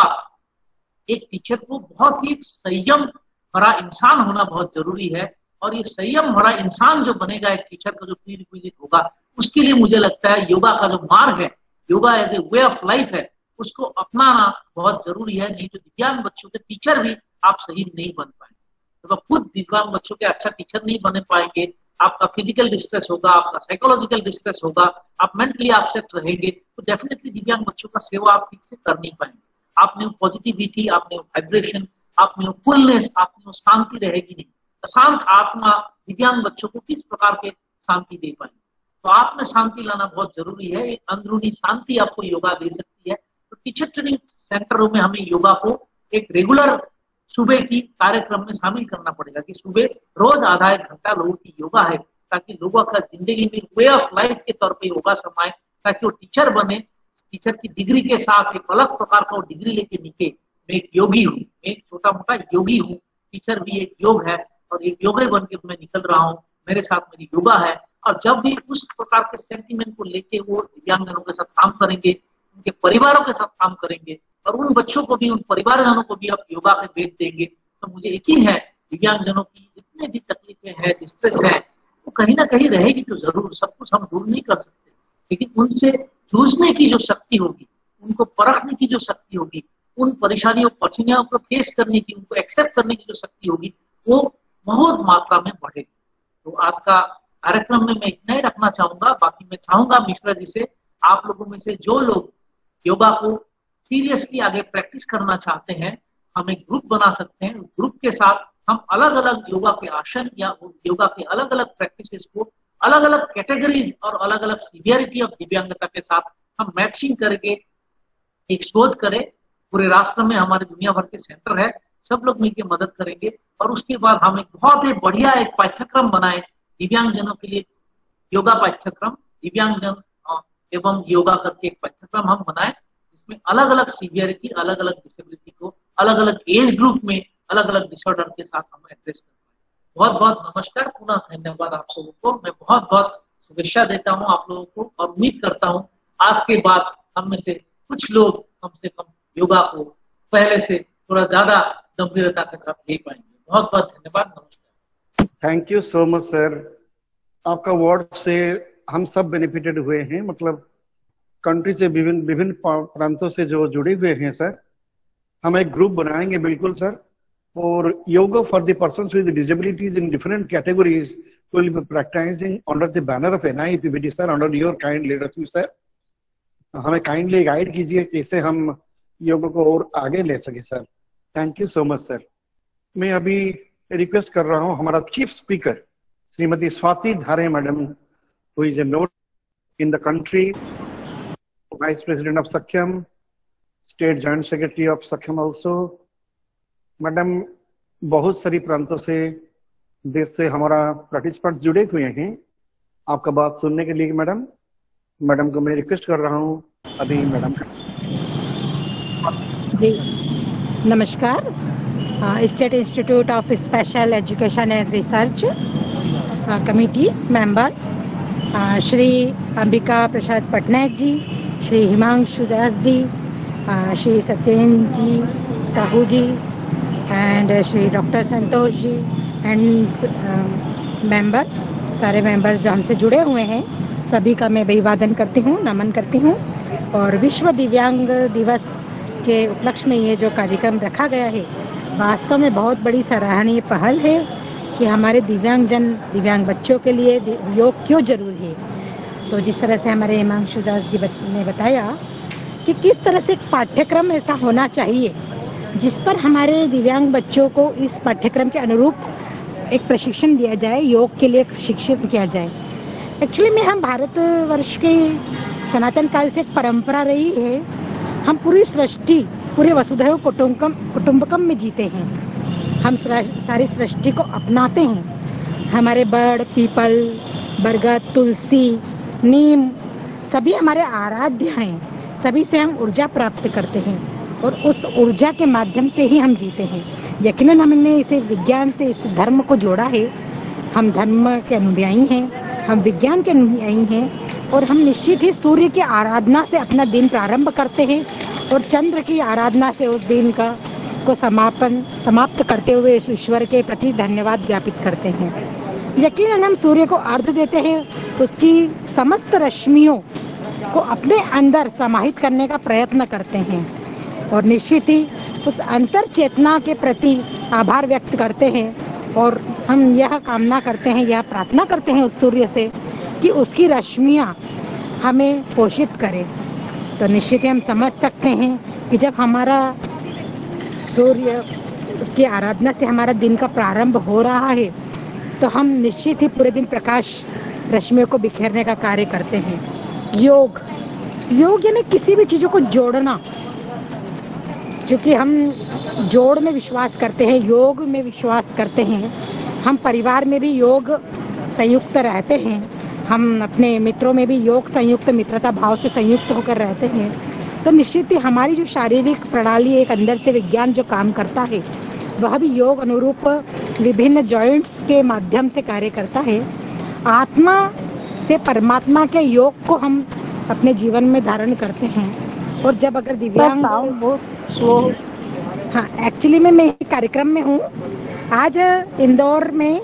एक टीचर को बहुत ही संयम भरा इंसान होना बहुत जरूरी है। और ये संयम भरा इंसान जो बनेगा एक टीचर का जो प्रीरिक्विजिट होगा, उसके लिए मुझे लगता है योगा का जो मार्ग है, yoga as a way of life है, उसको अपनाना बहुत जरूरी है। नहीं तो दिव्यांग बच्चों के टीचर भी आप सही नहीं बन पाएंगे। तो खुद दिव्यांग बच्चों के अच्छा टीचर नहीं बन पाएंगे आपका फिजिकल डिस्ट्रेस होगा, आपका साइकोलॉजिकल डिस्ट्रेस होगा, आप मेंटली अपसेट रहेंगे, तो डेफिनेटली दिव्यांग बच्चों का सेवा आप ठीक से कर नहीं पाएंगे। आप में वो पॉजिटिविटी, आप में वो वाइब्रेशन, आप में वो फुलनेस, आप में वो शांति रहेगी नहीं। अशांत आत्मा दिव्यांग बच्चों को किस प्रकार के शांति दे पाएंगे? तो आप में शांति लाना बहुत जरूरी है। एक अंदरूनी शांति आपको योगा दे सकती है। तो टीचर ट्रेनिंग सेंटरों में हमें योगा को एक रेगुलर सुबह की कार्यक्रम में शामिल करना पड़ेगा कि सुबह रोज आधा एक घंटा लोगों की योगा है, ताकि लोगों का जिंदगी में वे ऑफ लाइफ के तौर पे योगा समाये, ताकि वो टीचर बने, टीचर की डिग्री के साथ एक अलग प्रकार का वो डिग्री लेके निकले। मैं एक योगी हूँ, मैं एक छोटा मोटा योगी हूँ, टीचर भी एक योग है और एक योगी बन के मैं निकल रहा हूँ, मेरे साथ मेरी योगा है। और जब भी उस प्रकार के सेंटिमेंट को लेके वो दिव्यांगजनों के साथ काम करेंगे, उनके परिवारों के साथ काम करेंगे और उन बच्चों को भी, उन परिवारजनों को भी आप योगा के बेच देंगे, तो मुझे यकीन है दिव्यांगजनों की जितने भी तकलीफें हैं, डिस्ट्रेस है, वो कहीं ना कहीं रहेगी तो जरूर। सब कुछ हम दूर नहीं कर सकते, लेकिन उनसे जूझने की जो शक्ति होगी, उनको परखने की जो शक्ति होगी, उन परेशानियों कठिनाइयों को फेस करने की, उनको एक्सेप्ट करने की जो शक्ति होगी, वो बहुत मात्रा में बढ़ेगी। तो आज का कार्यक्रम में मैं इतना ही रखना चाहूंगा। बाकी मैं चाहूंगा मिश्रा जी से, आप लोगों में से जो लोग योगा को सीरियसली आगे प्रैक्टिस करना चाहते हैं, हम एक ग्रुप बना सकते हैं। ग्रुप के साथ हम अलग अलग योगा के आसन या योगा के अलग अलग प्रैक्टिसेस को अलग अलग कैटेगरीज और अलग अलग सीवियरिटी ऑफ दिव्यांगता के साथ हम मैचिंग करके एक शोध करें। पूरे राष्ट्र में हमारे दुनिया भर के सेंटर है, सब लोग मिलकर मदद करेंगे और उसके बाद हम एक बहुत ही बढ़िया एक पाठ्यक्रम बनाए दिव्यांगजनों के लिए, योगा पाठ्यक्रम, दिव्यांगजन एवं योगा करके एक पाठ्यक्रम हम बनाए, जिसमें अलग अलग सीवियरिटी, अलग अलग डिसेबिलिटी को अलग अलग एज ग्रुप में अलग अलग डिसऑर्डर के साथ हम एड्रेस कर पाए। बहुत बहुत नमस्कार, पुनः धन्यवाद आप सबों को। मैं बहुत बहुत शुभेच्छा देता हूँ आप लोगों को और उम्मीद करता हूँ आज के बाद हम में से कुछ लोग कम से कम योगा को पहले से थोड़ा ज्यादा गंभीरता के साथ ले पाएंगे। बहुत बहुत धन्यवाद, नमस्कार। Thank you so much sir. आपका वर्ड से हम सब बेनिफिटेड हुए हैं, मतलब कंट्री से विभिन्न विभिन्न प्रांतों से जो जुड़े हुए हैं सर। हम एक ग्रुप बनाएंगे बिल्कुल सर, और yoga for the persons with disabilities in different categories will be practising under the banner of N I P B T sir, under your kind leadership sir. हमें काइंडली गाइड कीजिए कैसे हम योगा को और आगे ले सके सर। Thank you so much sir. मैं अभी रिक्वेस्ट कर रहा हूँ हमारा chief speaker Shrimati Swati Dhare madam, who is a note in the country, vice president of Saksham, state joint secretary of Saksham also. Madam बहुत सारी प्रांतों से, देश से हमारा पार्टिसिपेंट्स जुड़े हुए हैं आपका बात सुनने के लिए। मैडम मैडम को मैं रिक्वेस्ट कर रहा हूँ अभी। मैडम जी नमस्कार। State institute of special education and research committee members, Shri Ambika Prasad Patnaik ji, Shri Himanshu Das ji, Shri Satyendra ji Sahu ji and Shri doctor Santosh ji and members, सारे मेंबर्स जो हमसे जुड़े हुए हैं, सभी का मैं अभिवादन करती हूँ, नमन करती हूँ। और विश्व दिव्यांग दिवस के उपलक्ष्य में ये जो कार्यक्रम रखा गया है, वास्तव में बहुत बड़ी सराहनीय पहल है कि हमारे दिव्यांगजन, दिव्यांग बच्चों के लिए योग क्यों जरूरी है। तो जिस तरह से हमारे हिमांशु दास जी ने बताया कि किस तरह से एक पाठ्यक्रम ऐसा होना चाहिए जिस पर हमारे दिव्यांग बच्चों को इस पाठ्यक्रम के अनुरूप एक प्रशिक्षण दिया जाए, योग के लिए शिक्षित किया जाए। एक्चुअली में हम भारतवर्ष के सनातन काल से एक परंपरा रही है, हम पूरी सृष्टि, पूरे वसुधैव कुटुंबकम कुटुंबकम में जीते हैं। हम सारी सृष्टि को अपनाते हैं। हमारे बड़, पीपल, बरगद, तुलसी, नीम सभी हमारे आराध्य हैं। सभी से हम ऊर्जा प्राप्त करते हैं और उस ऊर्जा के माध्यम से ही हम जीते हैं। यकीनन हमने इसे विज्ञान से, इस धर्म को जोड़ा है। हम धर्म के अनुयायी हैं, हम विज्ञान के अनुयायी हैं और हम निश्चित ही सूर्य की आराधना से अपना दिन प्रारंभ करते हैं और चंद्र की आराधना से उस दिन का को समापन समाप्त करते हुए इस ईश्वर के प्रति धन्यवाद ज्ञापित करते हैं। यकीनन हम सूर्य को अर्घ्य देते हैं, उसकी समस्त रश्मियों को अपने अंदर समाहित करने का प्रयत्न करते हैं और निश्चित ही उस अंतर चेतना के प्रति आभार व्यक्त करते हैं और हम यह कामना करते हैं, यह प्रार्थना करते हैं उस सूर्य से कि उसकी रश्मियाँ हमें पोषित करें। तो निश्चित ही हम समझ सकते हैं कि जब हमारा सूर्य उसकी आराधना से हमारा दिन का प्रारंभ हो रहा है तो हम निश्चित ही पूरे दिन प्रकाश रश्मियों को बिखेरने का कार्य करते हैं। योग योग यानी किसी भी चीज़ों को जोड़ना, क्योंकि हम जोड़ में विश्वास करते हैं, योग में विश्वास करते हैं। हम परिवार में भी योग संयुक्त रहते हैं, हम अपने मित्रों में भी योग संयुक्त मित्रता भाव से संयुक्त होकर रहते हैं। तो निश्चित ही हमारी जो शारीरिक प्रणाली एक अंदर से विज्ञान जो काम करता है वह भी योग अनुरूप विभिन्न जॉइंट्स के माध्यम से कार्य करता है। आत्मा से परमात्मा के योग को हम अपने जीवन में धारण करते हैं। और जब अगर दिव्यांग बहुत स्लो, हाँ एक्चुअली में मैं एक कार्यक्रम में हूँ। आज इंदौर में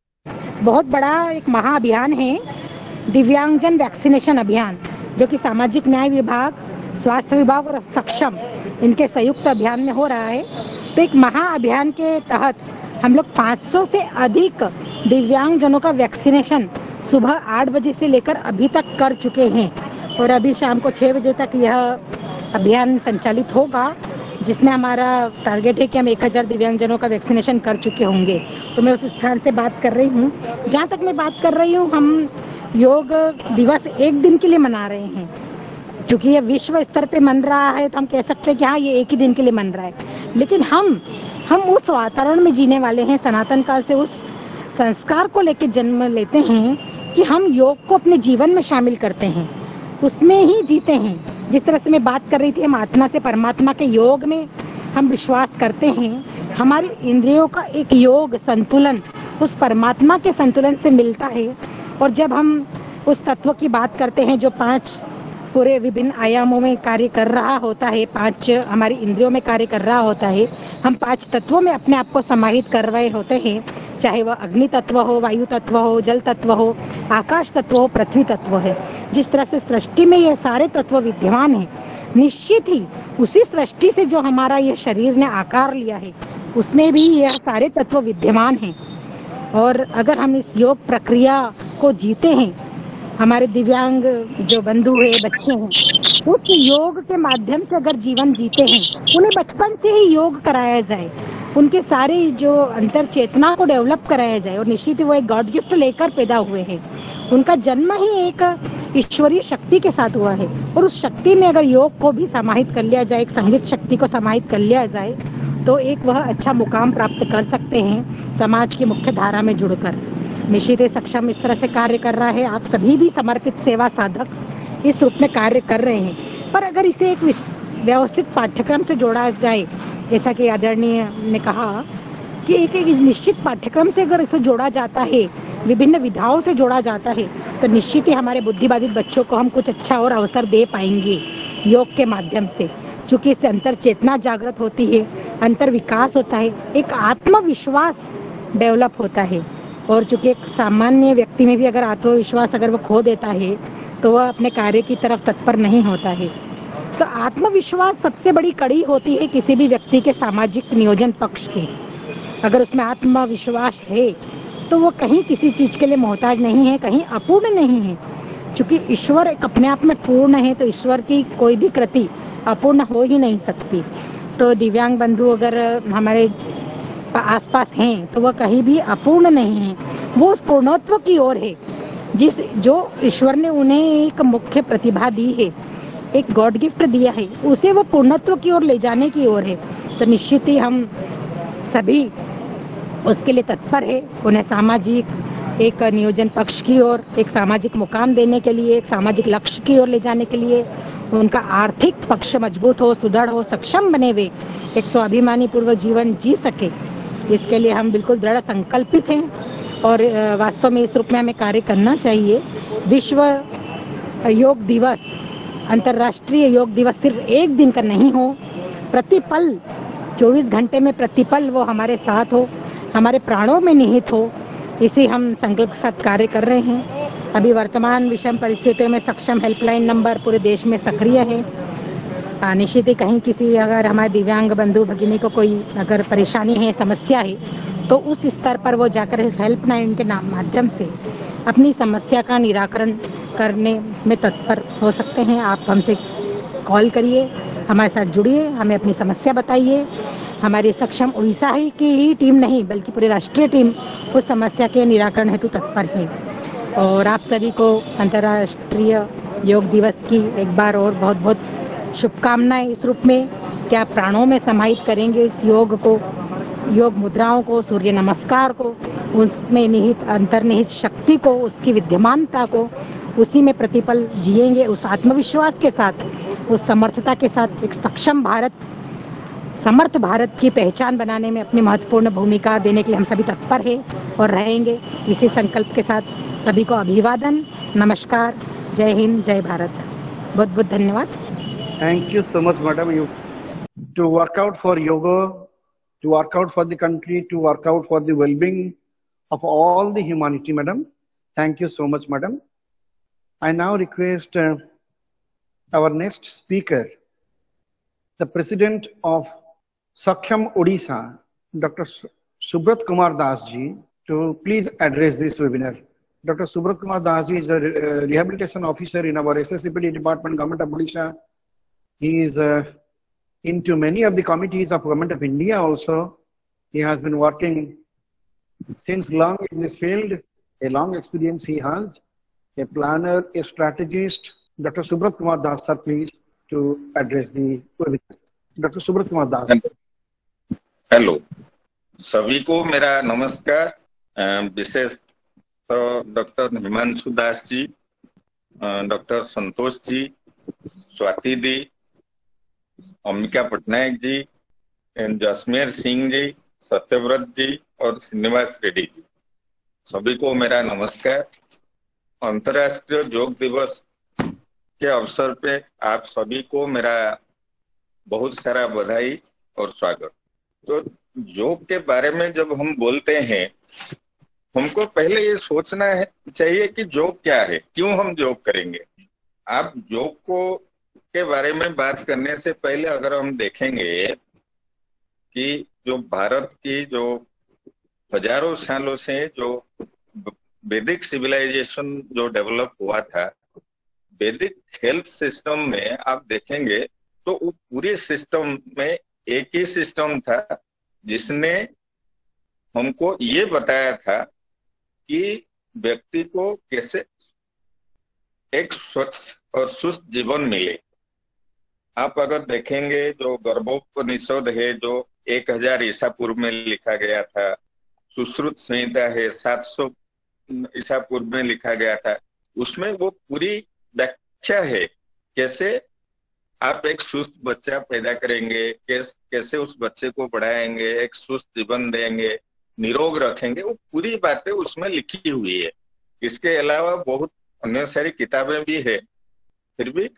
बहुत बड़ा एक महाअभियान है, दिव्यांगजन वैक्सीनेशन अभियान, जो कि सामाजिक न्याय विभाग, स्वास्थ्य विभाग और सक्षम इनके संयुक्त अभियान में हो रहा है। तो एक महाअभियान के तहत हम लोग पाँच सौ से अधिक दिव्यांगजनों का वैक्सीनेशन सुबह आठ बजे से लेकर अभी तक कर चुके हैं और अभी शाम को छः बजे तक यह अभियान संचालित होगा, जिसमें हमारा टारगेट है कि हम एक हज़ार दिव्यांगजनों का वैक्सीनेशन कर चुके होंगे। तो मैं उस स्थान से बात कर रही हूँ। जहाँ तक मैं बात कर रही हूँ, हम योग दिवस एक दिन के लिए मना रहे हैं। चूँकि ये विश्व स्तर पे मन रहा है तो हम कह सकते हैं कि हाँ ये एक ही दिन के लिए मन रहा है, लेकिन हम हम उस वातावरण में जीने वाले हैं, सनातन काल से उस संस्कार को लेकर जन्म लेते हैं कि हम योग को अपने जीवन में शामिल करते हैं, उसमें ही जीते हैं। जिस तरह से मैं बात कर रही थी, हम आत्मा से परमात्मा के योग में हम विश्वास करते हैं। हमारी इंद्रियों का एक योग संतुलन उस परमात्मा के संतुलन से मिलता है। और जब हम उस तत्व की बात करते हैं जो पांच पूरे विभिन्न आयामों में कार्य कर रहा होता है, पांच हमारी इंद्रियों में कार्य कर रहा होता है, हम पांच तत्वों में अपने आप को समाहित कर रहे होते हैं, चाहे वह अग्नि तत्व हो, वायु तत्व हो, जल तत्व हो, आकाश तत्व हो, पृथ्वी तत्व है। जिस तरह से सृष्टि में ये सारे तत्व विद्यमान हैं, निश्चित ही उसी सृष्टि से जो हमारा यह शरीर ने आकार लिया है उसमें भी यह सारे तत्व विद्यमान हैं। और अगर हम इस योग प्रक्रिया को जीते हैं, हमारे दिव्यांग जो बंधु है, बच्चे हैं, उस योग के माध्यम से अगर जीवन जीते हैं, उन्हें बचपन से ही योग कराया जाए, उनके सारे जो अंतर चेतना को डेवलप कराया जाए। और निश्चित ही वो एक गॉड गिफ्ट लेकर पैदा हुए हैं, उनका जन्म ही एक ईश्वरीय शक्ति के साथ हुआ है। और उस शक्ति में अगर योग को भी समाहित कर लिया जाए, एक संगीत शक्ति को समाहित कर लिया जाए, तो एक वह अच्छा मुकाम प्राप्त कर सकते हैं समाज की मुख्य धारा में जुड़कर। निश्चित ही सक्षम इस तरह से कार्य कर रहा है। आप सभी भी समर्पित सेवा साधक इस रूप में कार्य कर रहे हैं। पर अगर इसे एक व्यवस्थित पाठ्यक्रम से जोड़ा जाए, जैसा कि आदरणीय ने कहा कि एक एक निश्चित पाठ्यक्रम से अगर इसे जोड़ा जाता है, विभिन्न विधाओं से जोड़ा जाता है, तो निश्चित ही हमारे बुद्धिबाधित बच्चों को हम कुछ अच्छा और अवसर दे पाएंगे योग के माध्यम से। चूँकि इससे अंतर चेतना जागृत होती है, अंतर विकास होता है, एक आत्मविश्वास डेवलप होता है। और चूँकि एक सामान्य व्यक्ति में भी अगर आत्मविश्वास अगर वो खो देता है तो वह अपने कार्य की तरफ तत्पर नहीं होता है। तो आत्मविश्वास सबसे बड़ी कड़ी होती है किसी भी व्यक्ति के सामाजिक नियोजन पक्ष की। अगर उसमें आत्मविश्वास है तो वो कहीं किसी चीज़ के लिए मोहताज नहीं है, कहीं अपूर्ण नहीं है। चूँकि ईश्वर एक अपने आप में पूर्ण है, तो ईश्वर की कोई भी कृति अपूर्ण हो ही नहीं सकती। तो दिव्यांग बंधु अगर हमारे आसपास हैं तो वह कहीं भी अपूर्ण नहीं है, वो उस पूर्णत्व की ओर है जिस जो ईश्वर ने उन्हें एक मुख्य प्रतिभा दी है, एक गॉड गिफ्ट दिया है, उसे वो पूर्णत्व की ओर ले जाने की ओर है। तो निश्चित ही हम सभी उसके लिए तत्पर है, उन्हें सामाजिक एक नियोजन पक्ष की ओर, एक सामाजिक मुकाम देने के लिए, एक सामाजिक लक्ष्य की ओर ले जाने के लिए, उनका आर्थिक पक्ष मजबूत हो, सुदृढ़ हो, सक्षम बने हुए एक स्वाभिमानी पूर्वक जीवन जी सके, इसके लिए हम बिल्कुल दृढ़ संकल्पित हैं। और वास्तव में इस रूप में हमें कार्य करना चाहिए। विश्व योग दिवस, अंतर्राष्ट्रीय योग दिवस सिर्फ एक दिन का नहीं हो, प्रतिपल चौबीस घंटे में प्रतिपल वो हमारे साथ हो, हमारे प्राणों में निहित हो, इसी हम संकल्प के साथ कार्य कर रहे हैं। अभी वर्तमान विषम परिस्थितियों में सक्षम हेल्पलाइन नंबर पूरे देश में सक्रिय है। निश्चित ही कहीं किसी अगर हमारे दिव्यांग बंधु भगिनी को कोई अगर परेशानी है, समस्या है, तो उस स्तर पर वो जाकर इस हेल्पलाइन के नाम माध्यम से अपनी समस्या का निराकरण करने में तत्पर हो सकते हैं। आप हमसे कॉल करिए, हमारे साथ जुड़िए, हमें अपनी समस्या बताइए। हमारी सक्षम उड़ीसा ही की ही टीम नहीं बल्कि पूरी राष्ट्रीय टीम उस समस्या के निराकरण हेतु तत्पर है। और आप सभी को अंतर्राष्ट्रीय योग दिवस की एक बार और बहुत बहुत शुभकामनाएं इस रूप में कि आप प्राणों में समाहित करेंगे इस योग को, योग मुद्राओं को, सूर्य नमस्कार को, उसमें निहित अंतर्निहित शक्ति को, उसकी विद्यमानता को, उसी में प्रतिपल जिएंगे उस आत्मविश्वास के साथ, उस समर्थता के साथ एक सक्षम भारत, समर्थ भारत की पहचान बनाने में अपनी महत्वपूर्ण भूमिका देने के लिए हम सभी तत्पर हैं और रहेंगे। इसी संकल्प के साथ सभी को अभिवादन, नमस्कार, जय हिंद, जय भारत। बहुत बहुत धन्यवाद। Thank you so much, madam. You to work out for yoga, to work out for the country, to work out for the well-being of all the humanity, madam. Thank you so much, madam. I now request uh, our next speaker, the President of Sakhyam Odisha, Doctor Subrat Kumar Das ji, to please address this webinar. Doctor Subrat Kumar Das ji is a uh, rehabilitation officer in our S S C P D department, Government of Odisha. He is uh, into many of the committees of Government of India also. He has been working since long in this field, a long experience he has, a planner, a strategist. Doctor Subrat Kumar Das, sir, please, to address the webinar. Doctor Subrat Kumar Das. Hello, सभी को मेरा नमस्कार। विशेष तो doctor Himanshu Das ji, doctor Santosh ji, Swati di, Ambika Patnaik ji, Jasmer Singh ji, Satyavrat ji और श्रीनिवास रेड्डी जी, सभी को मेरा नमस्कार। अंतर्राष्ट्रीय योग दिवस के अवसर पे आप सभी को मेरा बहुत सारा बधाई और स्वागत। तो योग के बारे में जब हम बोलते हैं, हमको पहले ये सोचना है चाहिए कि योग क्या है, क्यों हम योग करेंगे। आप योग को के बारे में बात करने से पहले अगर हम देखेंगे कि जो भारत की जो हजारों सालों से जो वैदिक सिविलाइजेशन जो डेवलप हुआ था, वैदिक हेल्थ सिस्टम में आप देखेंगे तो वो पूरे सिस्टम में एक ही सिस्टम था जिसने हमको ये बताया था कि व्यक्ति को कैसे एक स्वच्छ और सुस्त जीवन मिले। आप अगर देखेंगे जो गर्भोपनिषद है जो एक हजार ईसा पूर्व में लिखा गया था, सुश्रुत संहिता है सात सौ ईसा पूर्व में लिखा गया था, उसमें वो पूरी व्याख्या है कैसे आप एक सुस्त बच्चा पैदा करेंगे, कैस, कैसे उस बच्चे को पढ़ाएंगे, एक सुस्त जीवन देंगे, निरोग रखेंगे, वो पूरी बातें उसमें लिखी हुई है। इसके अलावा बहुत अन्य सारी किताबें भी है। फिर भी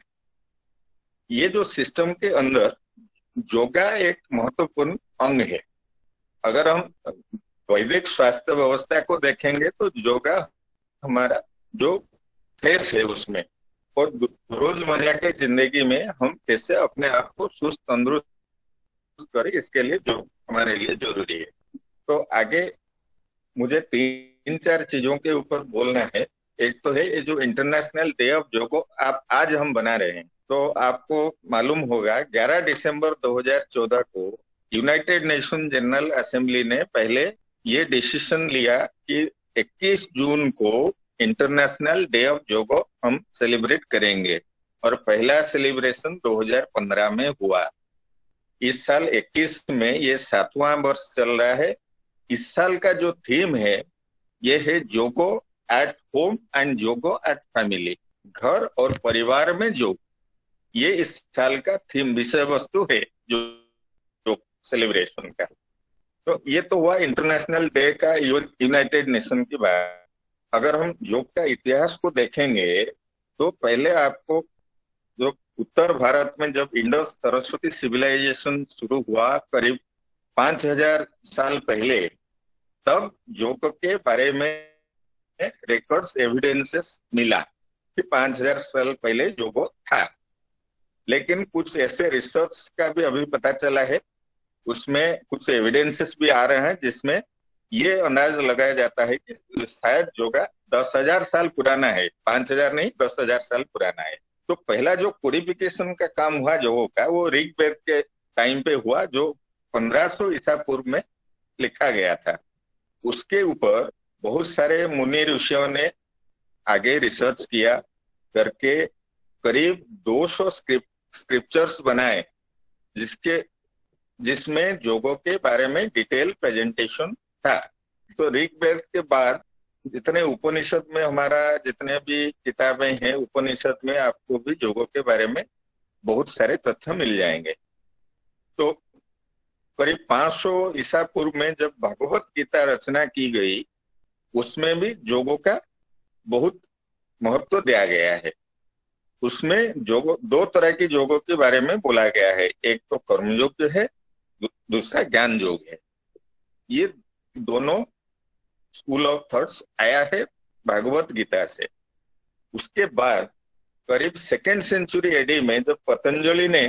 ये जो सिस्टम के अंदर योगा एक महत्वपूर्ण अंग है। अगर हम वैदिक स्वास्थ्य व्यवस्था को देखेंगे तो योगा हमारा जो फेस है उसमें, और रोजमर्रा के जिंदगी में हम कैसे अपने आप को सुस्त तंदुरुस्त करें, इसके लिए जो हमारे लिए जरूरी है। तो आगे मुझे तीन चार चीजों के ऊपर बोलना है। एक तो है ये जो इंटरनेशनल डे ऑफ योगा आप आज हम बना रहे हैं, तो आपको मालूम होगा ग्यारह दिसंबर दो हज़ार चौदह को यूनाइटेड नेशन जनरल असेंबली ने पहले ये डिसीजन लिया कि इक्कीस जून को इंटरनेशनल डे ऑफ योगा हम सेलिब्रेट करेंगे, और पहला सेलिब्रेशन दो हज़ार पंद्रह में हुआ। इस साल इक्कीस में ये सातवां वर्ष चल रहा है। इस साल का जो थीम है ये है yoga at home and yoga at family, घर और परिवार में योग। ये इस साल का थीम विषय वस्तु है जो सेलिब्रेशन का। तो ये तो हुआ इंटरनेशनल डे का यूनाइटेड नेशन की बात। अगर हम योग का इतिहास को देखेंगे तो पहले आपको जो उत्तर भारत में जब इंडस सरस्वती सिविलाइजेशन शुरू हुआ करीब पांच हजार साल पहले, तब योग के बारे में रिकॉर्ड्स एविडेंसेस मिला कि पांच हजार साल पहले योग था। लेकिन कुछ ऐसे रिसर्च का भी अभी पता चला है, उसमें कुछ एविडेंसेस भी आ रहे हैं जिसमें ये अंदाज लगाया जाता है कि शायद योगा दस हजार साल पुराना है, पांच हजार नहीं, दस हजार साल पुराना है। तो पहला जो कोडिफिकेशन का काम हुआ योगों का, वो ऋग्वेद के टाइम पे हुआ, जो पंद्रह सौ ईसा पूर्व में लिखा गया था। उसके ऊपर बहुत सारे मुनि ऋषियों ने आगे रिसर्च किया करके करीब दो सौ स्क्रिप्ट स्क्रिप्चर्स बनाए, जिसके जिसमें योगों के बारे में डिटेल प्रेजेंटेशन था। तो ऋग्वेद के बाद जितने उपनिषद में हमारा जितने भी किताबें हैं, उपनिषद में आपको भी योगों के बारे में बहुत सारे तथ्य मिल जाएंगे। तो करीब पांच सौ ईसा पूर्व में जब भागवत गीता रचना की गई, उसमें भी योगों का बहुत महत्व दिया गया है। उसमें योग दो तरह के योगों के बारे में बोला गया है, एक तो कर्म योग जो है, दूसरा ज्ञान योग है। ये दोनों स्कूल ऑफ थॉट्स आया है भागवत गीता से। उसके बाद करीब सेकेंड सेंचुरी एडी में जब पतंजलि ने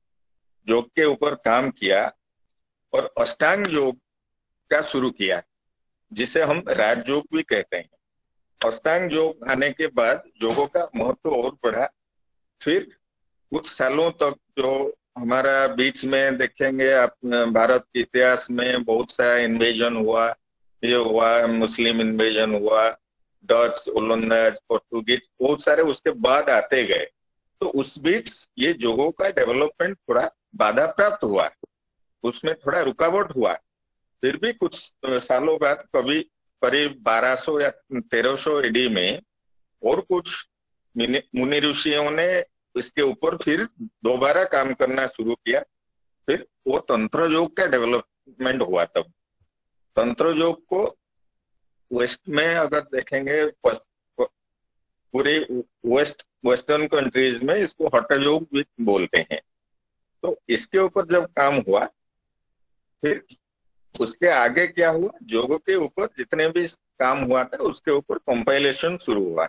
योग के ऊपर काम किया और अष्टांग योग का शुरू किया, जिसे हम राजयोग भी कहते हैं। अष्टांग योग आने के बाद योगों का महत्व और बढ़ा। फिर कुछ सालों तक जो हमारा बीच में देखेंगे आप, भारत के इतिहास में बहुत सारा इन्वेजन हुआ, ये हुआ, मुस्लिम इन्वेजन हुआ, डच, ओलंदाज, पोर्तुगीज, बहुत सारे उसके बाद आते गए। तो उस बीच ये योगों का डेवलपमेंट थोड़ा बाधा प्राप्त हुआ, उसमें थोड़ा रुकावट हुआ। फिर भी कुछ सालों बाद कभी करीब बारह सौ या तेरह सौ एडी में और कुछ मुनि ऋषियों ने इसके ऊपर फिर दोबारा काम करना शुरू किया। फिर वो तंत्र योग का डेवलपमेंट हुआ। तब तंत्र योग को वेस्ट में अगर देखेंगे, पूरे वेस्ट वेस्टर्न कंट्रीज में इसको हठ योग भी बोलते हैं। तो इसके ऊपर जब काम हुआ, फिर उसके आगे क्या हुआ, योगों के ऊपर जितने भी काम हुआ था उसके ऊपर कंपाइलेशन शुरू हुआ।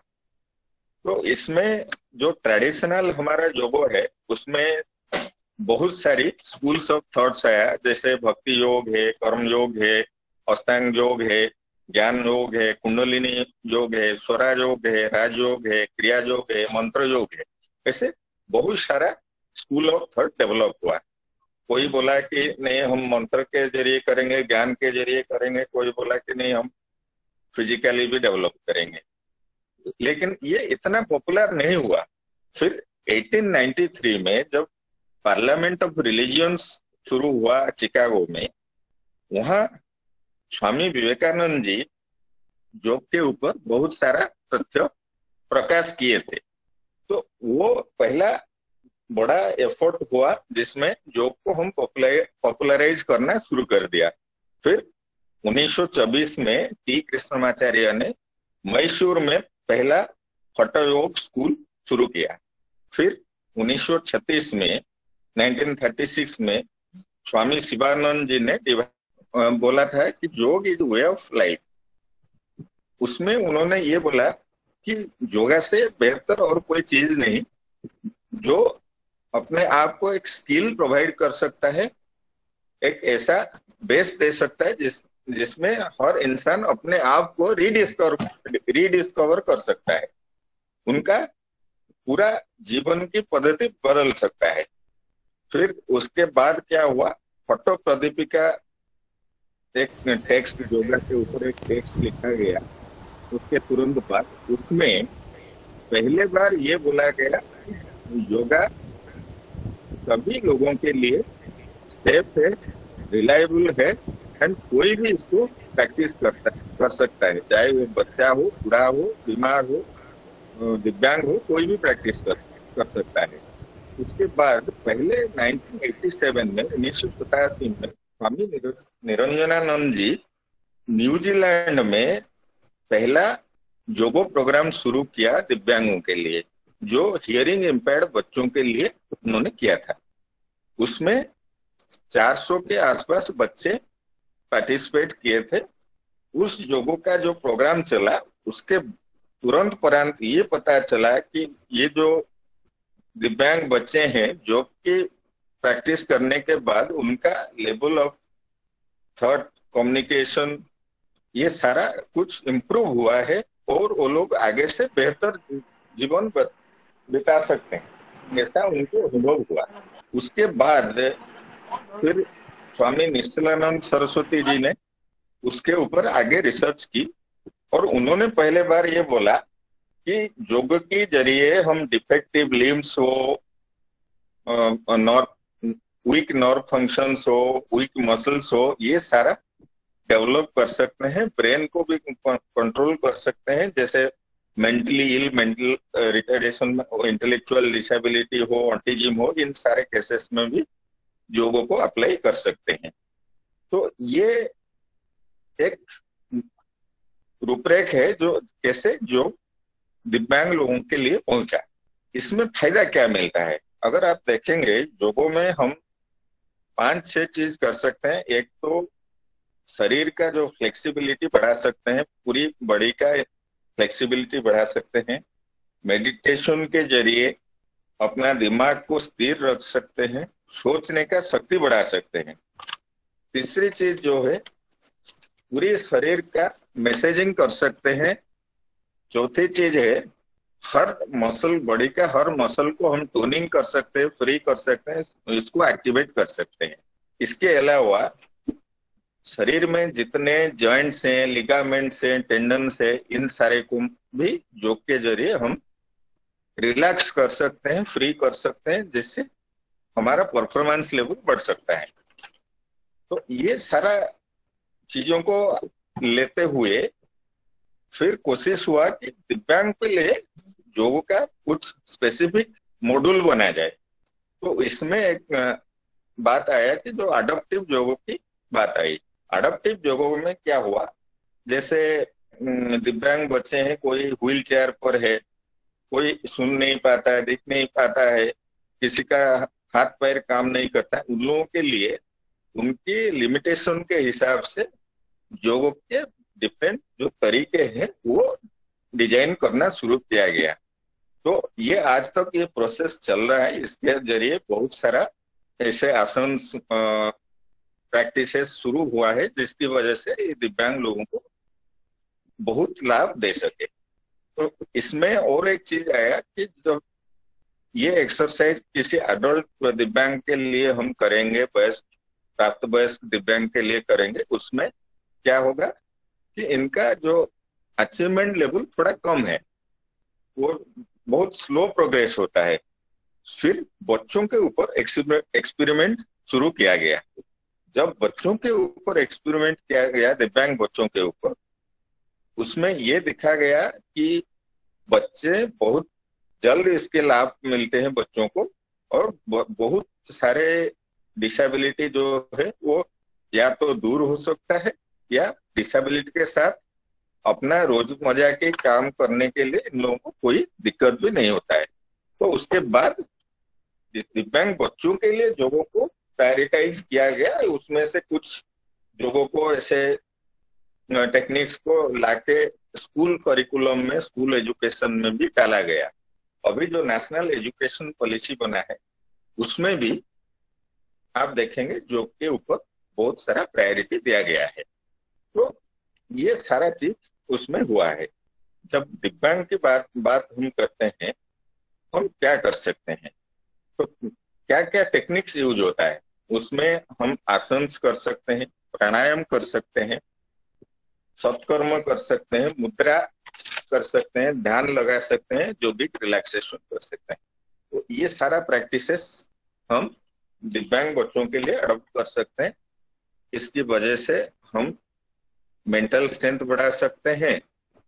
तो इसमें जो ट्रेडिशनल हमारा योगो है, उसमें बहुत सारी स्कूल्स ऑफ थॉट्स आया, जैसे भक्ति योग है, कर्म योग है, अष्टांग योग है, ज्ञान योग है, कुंडलिनी योग है, स्वराज योग है, राजयोग है, क्रिया योग है, मंत्र योग है। ऐसे बहुत सारा स्कूल ऑफ थॉट डेवलप हुआ। कोई बोला कि नहीं हम मंत्र के जरिए करेंगे, ज्ञान के जरिए करेंगे, कोई बोला कि नहीं हम फिजिकली भी डेवलप करेंगे। लेकिन ये इतना पॉपुलर नहीं हुआ। फिर अठारह सौ तिरानवे में जब पार्लियामेंट ऑफ रिलीजियंस शुरू हुआ चिकागो में, वहां स्वामी विवेकानंद जी योग के ऊपर बहुत सारा तथ्य प्रकाश किए थे। तो वो पहला बड़ा एफर्ट हुआ जिसमें योग को हम पॉपुलराइज करना शुरू कर दिया। फिर उन्नीस सौ चौबीस में टी कृष्णमाचार्य ने मैसूर में पहला हठ योग स्कूल शुरू किया। फिर उन्नीस सौ छत्तीस में उन्नीस सौ छत्तीस में स्वामी शिवानंद जी ने बोला था कि योग इज वे ऑफ लाइफ। उसमें उन्होंने ये बोला कि योगा से बेहतर और कोई चीज नहीं जो अपने आप को एक स्किल प्रोवाइड कर सकता है, एक ऐसा बेस दे सकता है जिस जिसमें हर इंसान अपने आप को रीडिस्कवर रीडिस्कवर कर सकता है, उनका पूरा जीवन की पद्धति बदल सकता है। फिर उसके बाद क्या हुआ, फटो प्रदीपिका एक टेक्स्ट योगा के ऊपर एक टेक्स्ट लिखा गया। उसके तुरंत बाद उसमें पहले बार ये बोला गया योगा सभी लोगों के लिए सेफ है, रिलायबल है एंड कोई भी इसको प्रैक्टिस करता कर सकता है, चाहे वो बच्चा हो, बूढ़ा हो, बीमार हो, दिव्यांग हो, कोई भी प्रैक्टिस कर कर सकता है। उसके बाद पहले उन्नीस सौ सत्तासी में उन्नीस सौ सतासी में स्वामी निरंजनानंद जी न्यूजीलैंड में पहला योगा प्रोग्राम शुरू किया दिव्यांगों के लिए, जो हियरिंग इम्पेयर्ड बच्चों के लिए उन्होंने किया था। उसमें चार सौ के आसपास बच्चे पार्टिसिपेट किए थे। उस योगा का जो प्रोग्राम चला उसके तुरंत उपरांत ये पता चला कि ये जो दिव्यांग बच्चे हैं योग की प्रैक्टिस करने के बाद उनका लेवल ऑफ थॉट, कम्युनिकेशन, ये सारा कुछ इम्प्रूव हुआ है और वो लोग आगे से बेहतर जीवन बिता सकते हैं, ऐसा उनको अनुभव हुआ। उसके बाद फिर स्वामी निश्चलानंद सरस्वती जी ने उसके ऊपर आगे रिसर्च की और उन्होंने पहले बार ये बोला कि योग के जरिए हम डिफेक्टिव लिम्स हो, नर्व वीक नर्व फंक्शंस हो, वीक मसल्स हो, ये सारा डेवलप कर सकते हैं। ब्रेन को भी कंट्रोल कर सकते हैं, जैसे mentally ill, mental retardation, intellectual disability हो, ऑटिज्म हो, इन सारे केसेस में भी योगों को अप्लाई कर सकते हैं। तो ये एक रूपरेख है जो कैसे योग दिव्यांग लोगों के लिए पहुंचा। इसमें फायदा क्या मिलता है? अगर आप देखेंगे योगों में हम पांच छह चीज कर सकते हैं। एक तो शरीर का जो फ्लेक्सिबिलिटी बढ़ा सकते हैं, पूरी बॉडी का फ्लेक्सिबिलिटी बढ़ा सकते हैं। मेडिटेशन के जरिए अपना दिमाग को स्थिर रख सकते हैं, सोचने का शक्ति बढ़ा सकते हैं। तीसरी चीज जो है पूरे शरीर का मैसेजिंग कर सकते हैं। चौथी चीज है हर मसल, बॉडी का हर मसल को हम टूनिंग कर सकते हैं, फ्री कर सकते हैं, इसको एक्टिवेट कर सकते हैं। इसके अलावा शरीर में जितने जॉइंट्स हैं, लिगामेंट्स हैं, टेंडन्स हैं, इन सारे को भी योग के जरिए हम रिलैक्स कर सकते हैं, फ्री कर सकते हैं, जिससे हमारा परफॉर्मेंस लेवल बढ़ सकता है। तो ये सारा चीजों को लेते हुए फिर कोशिश हुआ कि दिव्यांग के लिए योग का कुछ स्पेसिफिक मॉड्यूल बनाया जाए। तो इसमें एक बात आया कि जो अडॉप्टिव योगों की बात आई। अडॉप्टिव योगों में क्या हुआ, जैसे दिव्यांग बच्चे हैं, कोई व्हील चेयर पर है, कोई सुन नहीं पाता है, दिख नहीं पाता है, किसी का हाथ पैर काम नहीं करता है, उन लोगों के लिए उनकी लिमिटेशन के हिसाब से योग के डिफरेंट जो तरीके हैं वो डिजाइन करना शुरू किया गया। तो ये आज तक ये प्रोसेस चल रहा है। इसके जरिए बहुत सारा ऐसे आसन प्रैक्टिसेस शुरू हुआ है जिसकी वजह से ये दिव्यांग लोगों को बहुत लाभ दे सके। तो इसमें और एक चीज आया कि जो ये एक्सरसाइज किसी अडल्ट दिव्यांग के लिए हम करेंगे, वयस्क प्राप्त वयस्क दिव्यांग के लिए करेंगे, उसमें क्या होगा कि इनका जो अचीवमेंट लेवल थोड़ा कम है, वो बहुत स्लो प्रोग्रेस होता है। फिर बच्चों के ऊपर एक्सपेरिमेंट शुरू किया गया। जब बच्चों के ऊपर एक्सपेरिमेंट किया गया, दिव्यांग बच्चों के ऊपर, उसमें ये दिखा गया कि बच्चे बहुत जल्द इसके लाभ मिलते हैं बच्चों को, और बहुत सारे डिसेबिलिटी जो है वो या तो दूर हो सकता है या डिसेबिलिटी के साथ अपना रोजमर्रा के काम करने के लिए इन लोगों को कोई दिक्कत भी नहीं होता है। तो उसके बाद दिव्यांग बच्चों के लिए योगों को प्रायोरिटाइज किया गया। उसमें से कुछ योगों को ऐसे टेक्निक्स को लाके स्कूल करिकुलम में, स्कूल एजुकेशन में भी डाला गया। अभी जो नेशनल एजुकेशन पॉलिसी बना है उसमें भी आप देखेंगे योग के ऊपर बहुत सारा प्रायोरिटी दिया गया है। तो ये सारा चीज उसमें हुआ है। जब दिव्यांग की बात बात हम करते हैं, हम क्या कर सकते हैं, तो क्या क्या टेक्निक्स यूज होता है, उसमें हम आसन कर सकते हैं, प्राणायाम कर सकते हैं, सत्कर्म कर सकते हैं, मुद्रा कर सकते हैं, ध्यान लगा सकते हैं, जो भी रिलैक्सेशन कर सकते हैं। तो ये सारा प्रैक्टिसेस हम दिव्यांग बच्चों के लिए अडॉप्ट कर सकते हैं। इसकी वजह से हम मेंटल स्ट्रेंथ बढ़ा सकते हैं,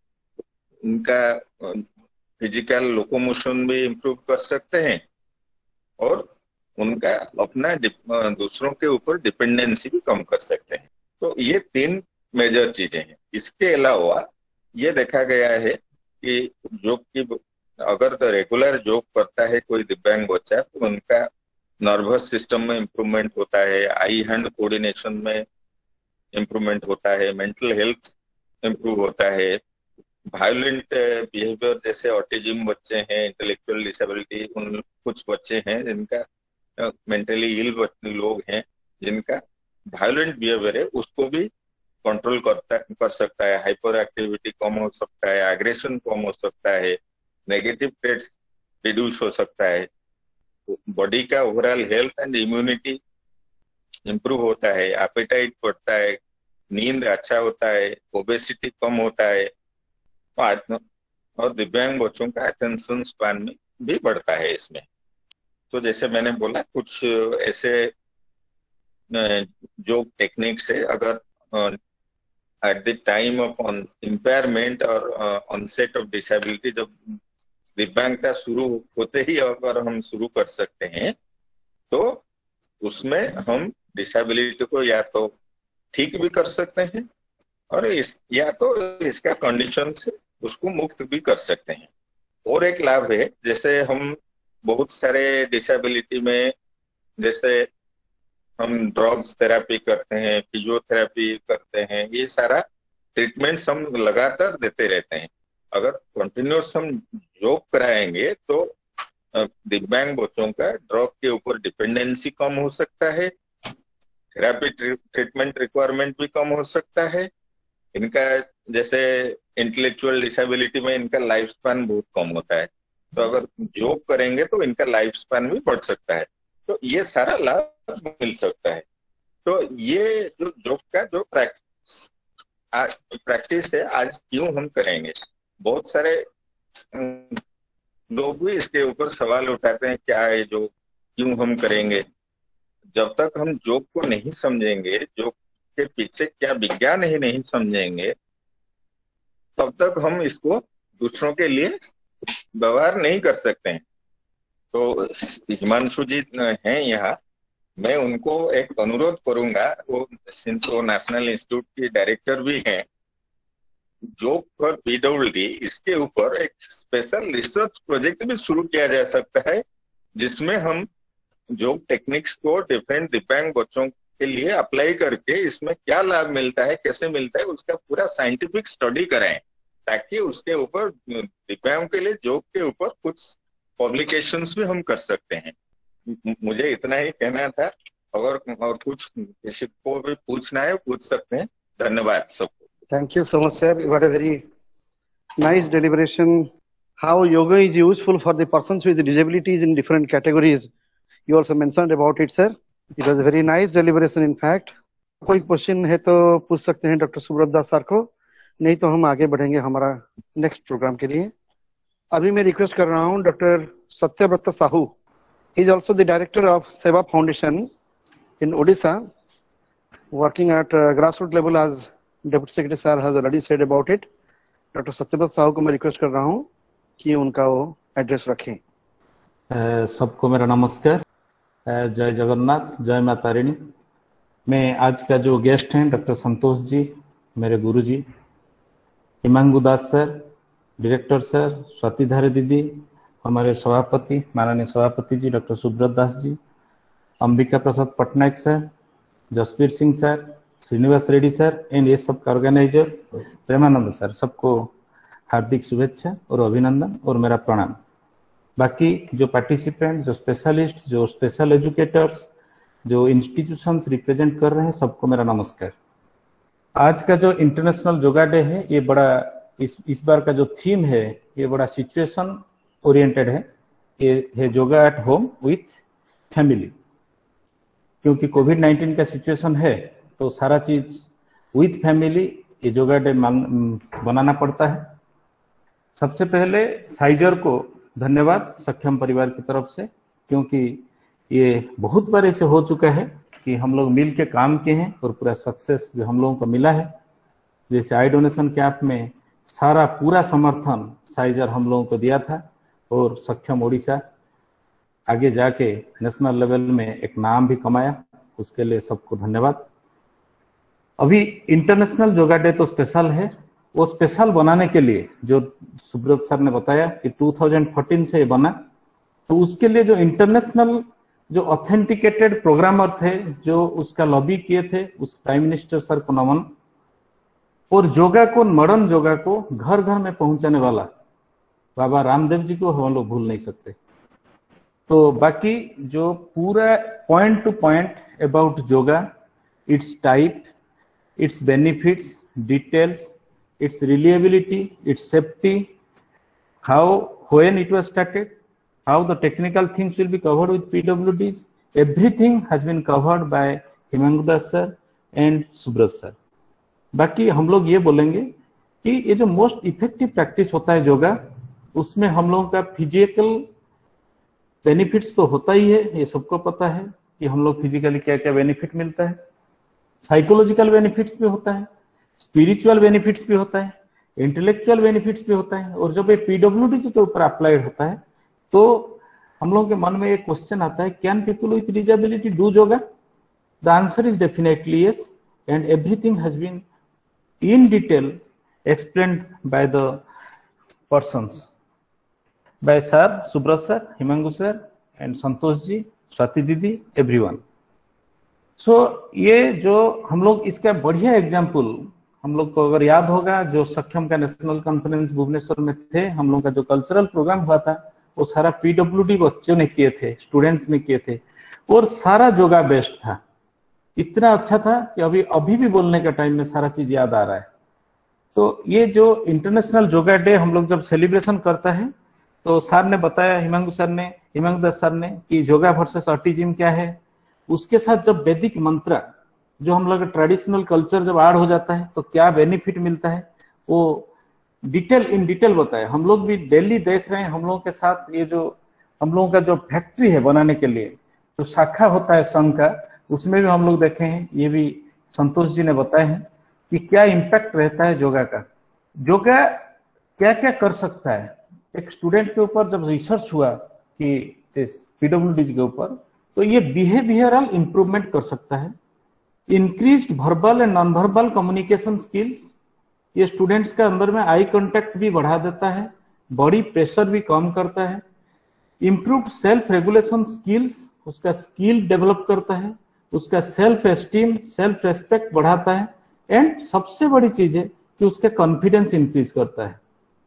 उनका फिजिकल लोकोमोशन भी इम्प्रूव कर सकते हैं, और उनका अपना दूसरों के ऊपर डिपेंडेंसी भी कम कर सकते हैं। तो ये तीन मेजर चीजें हैं। इसके अलावा ये देखा गया है कि योग की अगर तो रेगुलर योग करता है कोई दिव्यांग बच्चा, तो उनका नर्वस सिस्टम में इम्प्रूवमेंट होता है, आई हैंड कोऑर्डिनेशन में इम्प्रूवमेंट होता है, मेंटल हेल्थ इम्प्रूव होता है, वायलेंट बिहेवियर जैसे ऑटिज्म बच्चे हैं, इंटेलेक्चुअल डिसेबिलिटी, उन कुछ बच्चे हैं जिनका मेंटली इल लोग हैं जिनका वायलेंट बिहेवियर है, उसको भी कंट्रोल करता कर सकता है, हाइपर एक्टिविटी कम हो सकता है, एग्रेशन कम हो सकता है, नेगेटिव ट्रेड्स रिड्यूस हो सकता है, बॉडी का overall health and immunity improve होता है, एपेटाइट बढ़ता है, नींद अच्छा होता है, ओबेसिटी कम होता है, और दिव्यांग बच्चों का अटेंशन स्पैन में भी बढ़ता है इसमें। तो जैसे मैंने बोला, कुछ ऐसे जो टेक्निक्स है, अगर at the time of impairment और ऑनसेट ऑफ डिसेबिलिटी, जब दिव्यांगता शुरू होते ही अगर हम शुरू कर सकते हैं तो उसमें हम डिसेबिलिटी को या तो ठीक भी कर सकते हैं और इस या तो इसका कंडीशन से उसको मुक्त भी कर सकते हैं। और एक लाभ है, जैसे हम बहुत सारे डिसेबिलिटी में, जैसे हम ड्रग्स थेरेपी करते हैं, फिजियोथेरेपी करते हैं, ये सारा ट्रीटमेंट्स हम लगातार देते रहते हैं। अगर कंटिन्यूस हम योग कराएंगे तो दिव्यांग बच्चों का ड्रग के ऊपर डिपेंडेंसी कम हो सकता है, थेरेपी ट्रीटमेंट रिक्वायरमेंट भी कम हो सकता है। इनका जैसे इंटेलेक्चुअल डिसेबिलिटी में इनका लाइफ स्पैन बहुत कम होता है, तो अगर योग करेंगे तो इनका लाइफ स्पैन भी बढ़ सकता है। तो ये सारा लाभ मिल सकता है। तो ये जो योग का जो प्रैक्टिस प्रैक्टिस है, आज क्यों हम करेंगे, बहुत सारे लोग भी इसके ऊपर सवाल उठाते हैं, क्या है जो क्यों हम करेंगे। जब तक हम योग को नहीं समझेंगे, योग के पीछे क्या विज्ञान ही नहीं समझेंगे, तब तक हम इसको दूसरों के लिए व्यवहार नहीं कर सकते हैं। तो हिमांशु जी हैं यहाँ, मैं उनको एक अनुरोध करूंगा, वो सिंस वो नेशनल इंस्टीट्यूट के डायरेक्टर भी हैं, योग फॉर पीडब्ल्यूडी, इसके ऊपर एक स्पेशल रिसर्च प्रोजेक्ट भी शुरू किया जा सकता है, जिसमें हम योग टेक्निक्स को डिफरेंट दिव्यांग बच्चों के लिए अप्लाई करके इसमें क्या लाभ मिलता है, कैसे मिलता है, उसका पूरा साइंटिफिक स्टडी कराएं, ताकि उसके ऊपर दिव्यांग के लिए योग के ऊपर कुछ पब्लिकेशंस भी हम कर सकते हैं। मुझे इतना ही कहना था, अगर और कुछ किसी को भी पूछना है पूछ सकते हैं। धन्यवाद सबको। Thank you so much, sir. You had a very nice deliberation. How yoga is useful for the persons with disabilities in different categories. You also mentioned about it, sir. It was a very nice deliberation. In fact, कोई question है तो पूछ सकते हैं doctor Subrat दास sir को, नहीं तो हम आगे बढ़ेंगे हमारा नेक्स्ट प्रोग्राम के लिए। अभी मैं रिक्वेस्ट कर रहा हूँ doctor Satyavrat Sahu. He is also the director of Seva foundation in Odisha, working at grassroot level as deputy secretary sir has already said about it. Doctor Satyavrat Sahu को मैं रिक्वेस्ट कर रहा हूँ कि उनका वो एड्रेस रखें। सबको मेरा नमस्कार, जय जगन्नाथ, जय माता रानी। मैं आज का जो गेस्ट हैं डॉक्टर संतोष जी, मेरे गुरु ji, Himangu Das sir, director sir, Swatidhari दीदी, हमारे सभापति माननीय सभापति जी doctor Subrat Das ji, Ambika Prasad Patnaik sir, Jasvir Singh sir, Srinivas Reddy sir and ये सब का ऑर्गेनाइजर प्रेमानंद सर, सबको हार्दिक शुभेच्छा और अभिनंदन और मेरा प्रणाम। बाकी जो पार्टिसिपेंट, जो स्पेशलिस्ट, जो स्पेशल एजुकेटर्स, जो इंस्टीट्यूशंस रिप्रेजेंट कर रहे हैं, सबको मेरा नमस्कार। आज का जो इंटरनेशनल योगा डे है, ये बड़ा इस इस बार का जो थीम है ये बड़ा सिचुएशन ओरिएंटेड है। ये है yoga at home with family, क्योंकि कोविड नाइन्टीन का सिचुएशन है तो सारा चीज विथ फैमिली ये योगा डे बनाना पड़ता है। सबसे पहले साइजर को धन्यवाद सक्षम परिवार की तरफ से, क्योंकि ये बहुत बार ऐसे हो चुका है कि हम लोग मिल के काम किए हैं और पूरा सक्सेस भी हम लोगों को मिला है। जैसे आई डोनेशन कैंप में सारा पूरा समर्थन साइजर हम लोगों को दिया था और सक्षम ओडिशा आगे जाके नेशनल लेवल में एक नाम भी कमाया, उसके लिए सबको धन्यवाद। अभी इंटरनेशनल योगा डे तो स्पेशल है, वो स्पेशल बनाने के लिए जो सुब्रत सर ने बताया कि दो हज़ार चौदह से ये बना, तो उसके लिए जो इंटरनेशनल जो ऑथेंटिकेटेड प्रोग्रामर थे, जो उसका लॉबी किए थे, उस प्राइम मिनिस्टर सर को नमन। और योगा को, मॉडर्न योगा को घर घर में पहुंचाने वाला बाबा रामदेव जी को हम लोग भूल नहीं सकते। तो बाकी जो पूरा point to point about yoga, it's type, its benefits, details, its reliability, its safety, how, when it was started, how the technical things will be covered with P W Ds. Everything has been covered by Himangu Das sir and Subrat sir. बाकी हम लोग ये बोलेंगे कि ये जो most effective practice होता है योगा, उसमें हम लोगों का फिजिकल बेनिफिट्स तो होता ही है, ये सबको पता है कि हम लोग फिजिकली क्या क्या बेनिफिट मिलता है, साइकोलॉजिकल बेनिफिट्स भी होता है, स्पिरिचुअल बेनिफिट्स भी होता है, इंटेलेक्चुअल बेनिफिट्स भी होता है। और जब ये पीडब्ल्यूडी के ऊपर अप्लाइड होता है तो हम लोगों के मन में एक क्वेश्चन आता है, can people with disability do yoga? The answer is definitely yes, and everything has been in detail explained by the persons, by sir, Subrat sir, Himangu sir and Santosh ji, Swati didi, everyone. So ये जो हम लोग इसका बढ़िया example हम लोग को अगर याद होगा, जो सक्षम का नेशनल कॉन्फ्रेंस भुवनेश्वर में थे, हम लोग का जो कल्चरल प्रोग्राम हुआ था वो सारा पीडब्ल्यूडी बच्चों ने किए थे, स्टूडेंट्स ने किए थे, और सारा योगा बेस्ड था। इतना अच्छा था कि अभी अभी भी बोलने का टाइम में सारा चीज याद आ रहा है। तो ये जो इंटरनेशनल योगा डे हम लोग जब सेलिब्रेशन करता है तो सर ने बताया, हिमांगु सर ने, हिमांगु दास सर ने, कि योगा वर्सेस ऑटिज्म क्या है। उसके साथ जब वैदिक मंत्र, जो हम लोग ट्रेडिशनल कल्चर जब ऐड हो जाता है तो क्या बेनिफिट मिलता है, वो डिटेल इन डिटेल बताया। हम लोग भी डेली देख रहे हैं, हम लोगों के साथ ये जो हम लोगों का जो फैक्ट्री है बनाने के लिए, जो शाखा होता है संघ का, उसमें भी हम लोग देखे हैं, ये भी संतोष जी ने बताए हैं कि क्या इम्पैक्ट रहता है योगा का, योगा क्या क्या कर सकता है। एक स्टूडेंट के ऊपर जब रिसर्च हुआ कि पीडब्ल्यूडी के ऊपर, तो ये बिहेवियरल इंप्रूवमेंट कर सकता है, increased verbal and non verbal communication skills, ये स्टूडेंट्स के अंदर में आई कांटेक्ट भी बढ़ा देता है, बॉडी प्रेशर भी कम करता है, इम्प्रूव्ड सेल्फ रेगुलेशन स्किल्स, उसका स्किल डेवलप करता है, उसका सेल्फ एस्टीम, सेल्फ रेस्पेक्ट बढ़ाता है, एंड सबसे बड़ी चीज है कि उसका कॉन्फिडेंस इंक्रीज करता है।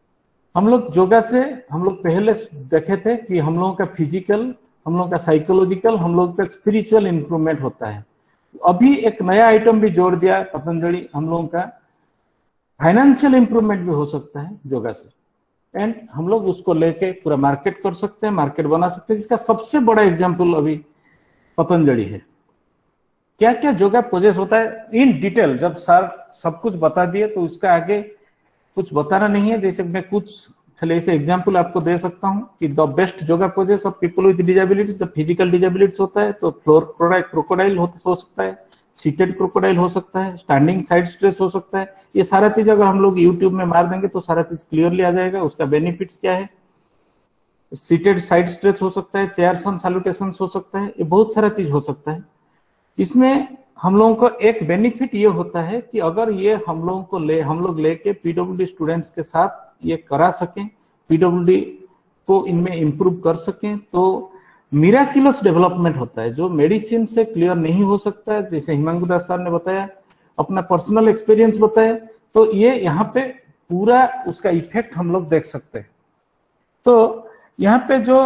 हम लोग योगा से हम लोग पहले देखे थे कि हम लोगों का फिजिकल, हम लोगों का साइकोलॉजिकल, हम लोगों का स्पिरिचुअल इंप्रूवमेंट होता है। अभी एक नया आइटम भी जोड़ दिया पतंजलि, हम लोगों का फाइनेंशियल इंप्रूवमेंट भी हो सकता है योगा से, एंड हम लोग उसको लेके पूरा मार्केट कर सकते हैं, मार्केट बना सकते हैं, जिसका सबसे बड़ा एग्जाम्पल अभी पतंजलि है। क्या क्या योगा पोजेस होता है इन डिटेल, जब सर सब कुछ बता दिए तो उसका आगे कुछ बताना नहीं है। जैसे मैं कुछ चले ऐसे एग्जांपल आपको दे सकता हूं कि the best yoga poses of people with disabilities, जब फिजिकल डिसेबिलिटीज होता है तो फ्लोर क्रोकोडाइल हो सकता है, सीटेड क्रोकोडाइल हो सकता है, स्टैंडिंग साइड स्ट्रेस हो सकता है। ये सारा चीज अगर हम लोग यूट्यूब में मार देंगे तो सारा चीज क्लियरली आ जाएगा, उसका बेनिफिट्स क्या है। सीटेड साइड स्ट्रेस हो सकता है, चेयर सन सैल्यूटेशंस हो सकता है, ये बहुत सारा चीज हो सकता है। इसमें हम लोगों को एक बेनिफिट ये होता है कि अगर ये हम लोगों को ले हम लोग लेके पीडब्ल्यूडी स्टूडेंट्स के साथ ये करा सकें, पीडब्ल्यूडी को इनमें इंप्रूव कर सकें, तो मिराक्युलस डेवलपमेंट होता है जो मेडिसिन से क्लियर नहीं हो सकता है। जैसे हिमांगु दास सर ने बताया, अपना पर्सनल एक्सपीरियंस बताया, तो ये यहाँ पे पूरा उसका इफेक्ट हम लोग देख सकते हैं। तो यहाँ पे जो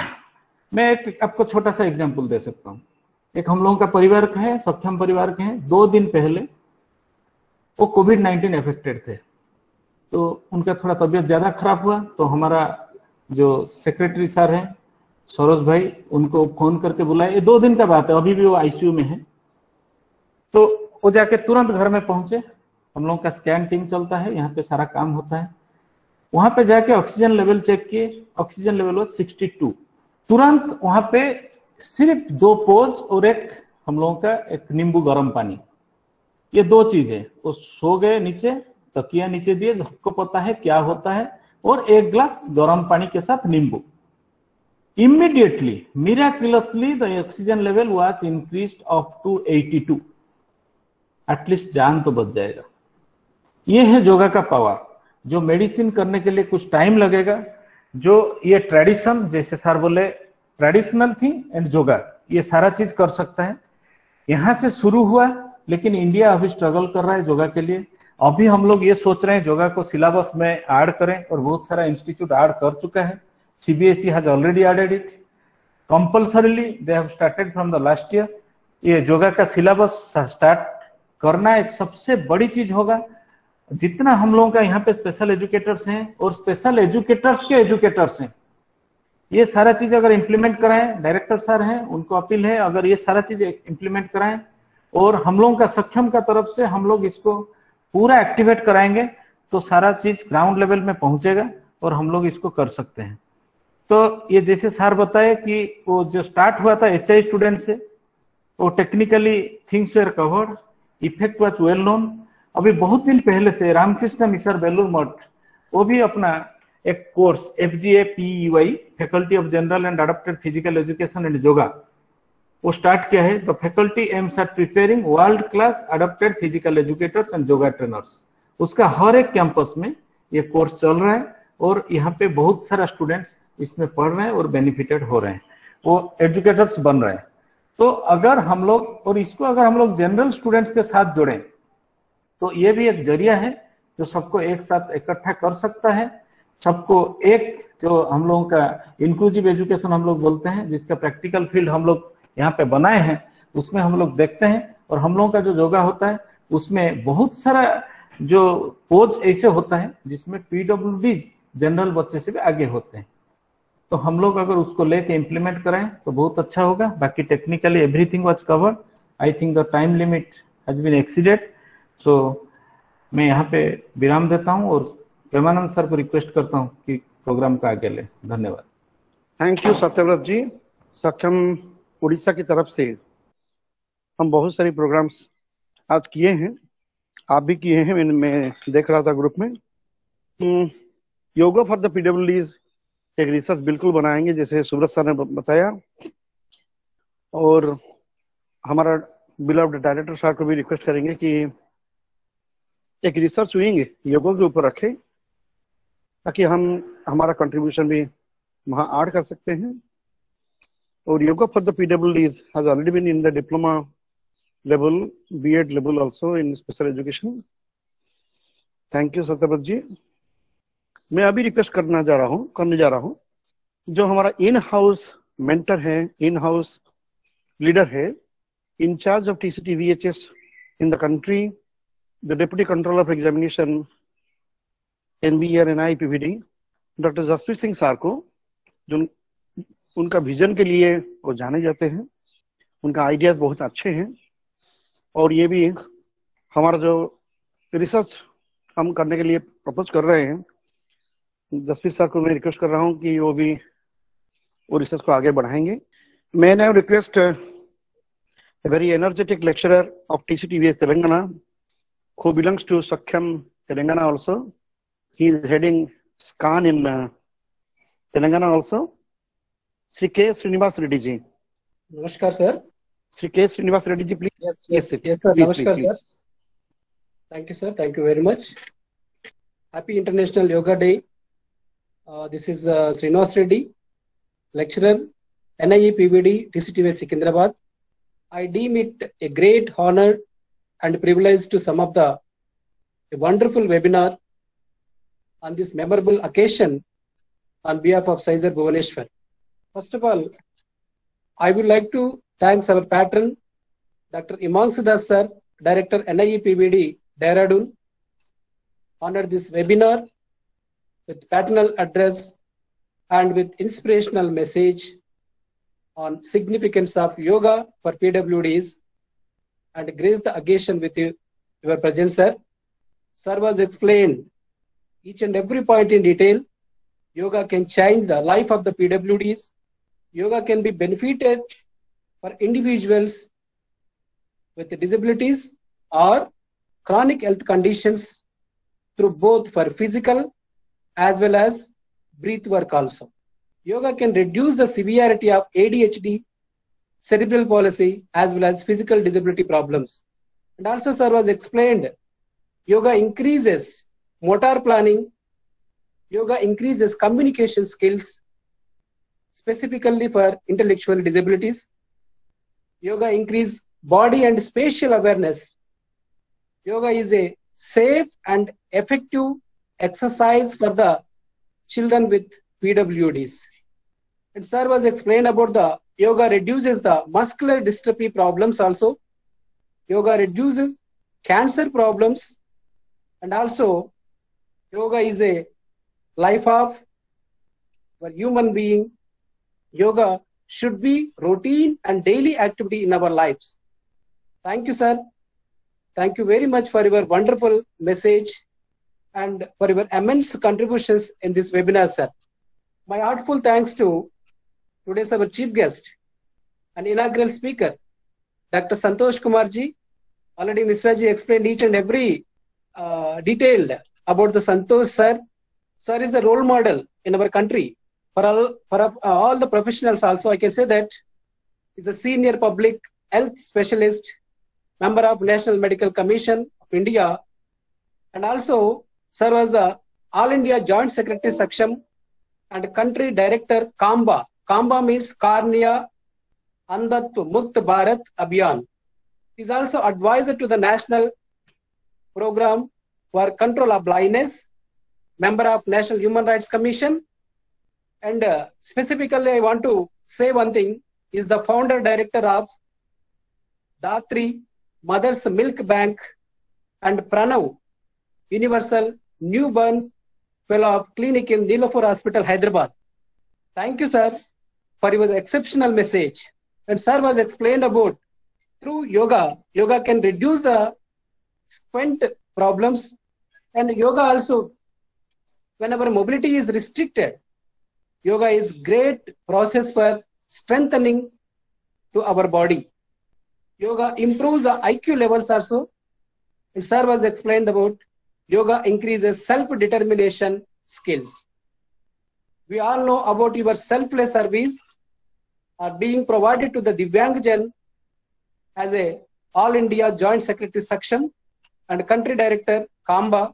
मैं एक आपको छोटा सा एग्जाम्पल दे सकता हूँ। एक हम लोगों का परिवार का है, सक्षम परिवार के हैं, दो दिन पहले वो कोविड नाइन्टीन अफेक्टेड थे, तो उनका थोड़ा तबीयत ज्यादा खराब हुआ। तो हमारा जो सेक्रेटरी सर हैं सरोज भाई, उनको फोन करके बुलाया, ये दो दिन का बात है, अभी भी वो आईसीयू में है। तो वो जाके तुरंत घर में पहुंचे, हम लोगों का स्कैन टीम चलता है, यहाँ पे सारा काम होता है। वहां पे जाके ऑक्सीजन लेवल चेक किए, ऑक्सीजन लेवल वो सिक्सटी टू। तुरंत वहां पे सिर्फ दो पोज और एक हम लोगों का एक नींबू गर्म पानी, ये दो चीजें। वो सो गए नीचे, तकिया नीचे दिए, सबको पता है क्या होता है, और एक ग्लास गर्म पानी के साथ नींबू। Immediately miraculously the oxygen level was increased up to eighty two. At least जान तो बच जाएगा। ये है योगा का पावर, जो मेडिसिन करने के लिए कुछ टाइम लगेगा, जो ये ट्रेडिशन, जैसे सर बोले ट्रेडिशनल थी एंड योगा, ये सारा चीज कर सकता है। यहां से शुरू हुआ, लेकिन इंडिया अभी स्ट्रगल कर रहा है योगा के लिए। अभी हम लोग ये सोच रहे हैं योगा को सिलेबस में ऐड करें, और बहुत सारा इंस्टीट्यूट ऐड कर चुका है। CBSE has already added it compulsorily, they have started from the last year. ये योगा का सिलेबस स्टार्ट करना एक सबसे बड़ी चीज होगा। जितना हम लोगों का यहाँ पे स्पेशल एजुकेटर्स हैं और स्पेशल एजुकेटर्स के एजुकेटर्स हैं, ये सारा चीज अगर इम्प्लीमेंट कराएं, डायरेक्टर सर हैं उनको अपील है, अगर ये सारा चीज इम्प्लीमेंट कराएं और हम लोगों का सक्षम का तरफ से हम लोग इसको पूरा एक्टिवेट कराएंगे तो सारा चीज ग्राउंड लेवल में पहुंचेगा और हम लोग इसको कर सकते हैं। तो ये जैसे सर बताए कि वो जो स्टार्ट हुआ था एच आई स्टूडेंट से, वो technically things were covered, effect was well known. अभी बहुत दिन पहले से रामकृष्ण मिशर बेलूर मठ वो भी अपना एक course F G A P E Y faculty of general and adopted physical education and yoga वो स्टार्ट किया है। The faculty aims at preparing world class adopted physical educators and yoga trainers. उसका हर एक कैंपस में ये कोर्स चल रहा है और यहाँ पे बहुत सारा स्टूडेंट्स इसमें पढ़ रहे हैं और बेनिफिटेड हो रहे हैं, वो एजुकेटर्स बन रहे हैं। तो अगर हम लोग और इसको अगर हम लोग जनरल स्टूडेंट्स के साथ जोड़ें तो ये भी एक जरिया है जो सबको एक साथ इकट्ठा कर सकता है, सबको एक जो हम लोगों का इंक्लूसिव एजुकेशन हम लोग बोलते हैं, जिसका प्रैक्टिकल फील्ड हम लोग यहाँ पे बनाए हैं, उसमें हम लोग देखते हैं। और हम लोगों का जो योगा होता है उसमें बहुत सारा जो पोज ऐसे होता है जिसमें पीडब्ल्यू डी जनरल बच्चे से भी आगे होते हैं। तो हम लोग अगर उसको लेके इम्प्लीमेंट कराएं तो बहुत अच्छा होगा। बाकी technically everything was covered. I think the time limit has been exceeded, so मैं यहाँ पे विराम देता हूँ और प्रेमानंद सर को रिक्वेस्ट करता हूँ कि प्रोग्राम का आगे ले। धन्यवाद। Thank you Satyavrat ji. सक्षम उड़ीसा की तरफ से हम बहुत सारे प्रोग्राम्स आज किए हैं, आप भी किए हैं, मैं देख रहा था ग्रुप में। योगा फॉर द पीडब्ल्यूडीज एक रिसर्च बिल्कुल बनाएंगे जैसे सुब्रत सर ने बताया, और हमारा बिलव्ड डायरेक्टर साहब को भी रिक्वेस्ट करेंगे कि एक रिसर्च विंग योगा के ऊपर रखें ताकि हम हमारा कंट्रीब्यूशन भी वहाँ ऐड कर सकते हैं। और yoga for the PWDs has already been in the diploma level, B Ed level also in special education. Thank you Satyavrat ji. मैं अभी रिक्वेस्ट करना जा रहा हूँ करने जा रहा हूँ जो हमारा इन हाउस मेंटर है, इन हाउस लीडर है, in charge of TCT VHS in the country, the deputy controller of examination NBR N IPVD, doctor Jaspreet Singh sir को, जो उनका विजन के लिए वो जाने जाते हैं, उनका आइडियाज बहुत अच्छे हैं। और ये भी हमारा जो रिसर्च हम करने के लिए प्रपोज कर रहे हैं, जसप्रीत सर को मैं रिक्वेस्ट कर रहा हूँ कि वो भी वो रिसर्च को आगे बढ़ाएंगे। मैं now request a very energetic lecturer of T C T V S Telangana who belongs to Sakhyam Telangana also. He is heading SCAN in uh, Telangana also. Sri K. Srinivas Reddy ji. Namaskar sir. Sri K. Srinivas Reddy ji, please. Yes, yes, yes, yes sir. Please, Namaskar please, sir. Thank you sir. Thank you very much. Happy International Yoga Day. Uh, this is uh, Srinivas Reddy, lecturer, N I E P V D, T C T V S Secunderabad. I deem it a great honor and privilege to sum up the a wonderful webinar on this memorable occasion on behalf of Sizer Bhuvaneshwar. First of all, I would like to thank our patron, Doctor Himangsu Das sir, Director N I E P V D, Dehradun, honored this webinar with paternal address and with inspirational message on significance of yoga for P W Ds, and grace the occasion with you, your presence, sir. Sir was explained each and every point in detail. Yoga can change the life of the P W Ds. Yoga can be benefited for individuals with disabilities or chronic health conditions through both for physical as well as breath work also. Yoga can reduce the severity of A D H D, cerebral palsy, as well as physical disability problems. And also, sir was explained, yoga increases motor planning, yoga increases communication skills, specifically for intellectual disabilities. Yoga increases body and spatial awareness. Yoga is a safe and effective exercise for the children with P W Ds. And sir was explained about the yoga reduces the muscular dystrophy problems also. Yoga reduces cancer problems, and also yoga is a life of a human being. Yoga should be routine and daily activity in our lives. Thank you, sir. Thank you very much for your wonderful message and for your immense contributions in this webinar, sir. My heartful thanks to today's our chief guest and inaugural speaker, Doctor Santosh Kumar ji. Already Misra ji explained each and every uh, detailed about the Santosh sir. Sir is a role model in our country for all, for uh, all the professionals also. I can say that he's a senior public health specialist, member of National Medical Commission of India, and also sir was the All India Joint Secretary Saksham and country director Kamba. Kamba means Karnia Andhatva Mukt Bharat Abhiyan. He is also advisor to the National Program for Control of Blindness, member of National Human Rights Commission, and uh, specifically I want to say one thing, is the founder director of Datri Mother's Milk Bank and Pranav Universal Newborn Fellow of Clinic in Nilafur Hospital, Hyderabad. Thank you, sir, for your exceptional message. And sir was explained about through yoga, yoga can reduce the squint problems, and yoga also, whenever mobility is restricted, yoga is great process for strengthening to our body. Yoga improves the I Q levels also. And sir was explained about yoga increases self-determination skills. We all know about your selfless service are being provided to the Divyangjan as a All India Joint Secretary Saksham and Country Director Kamba.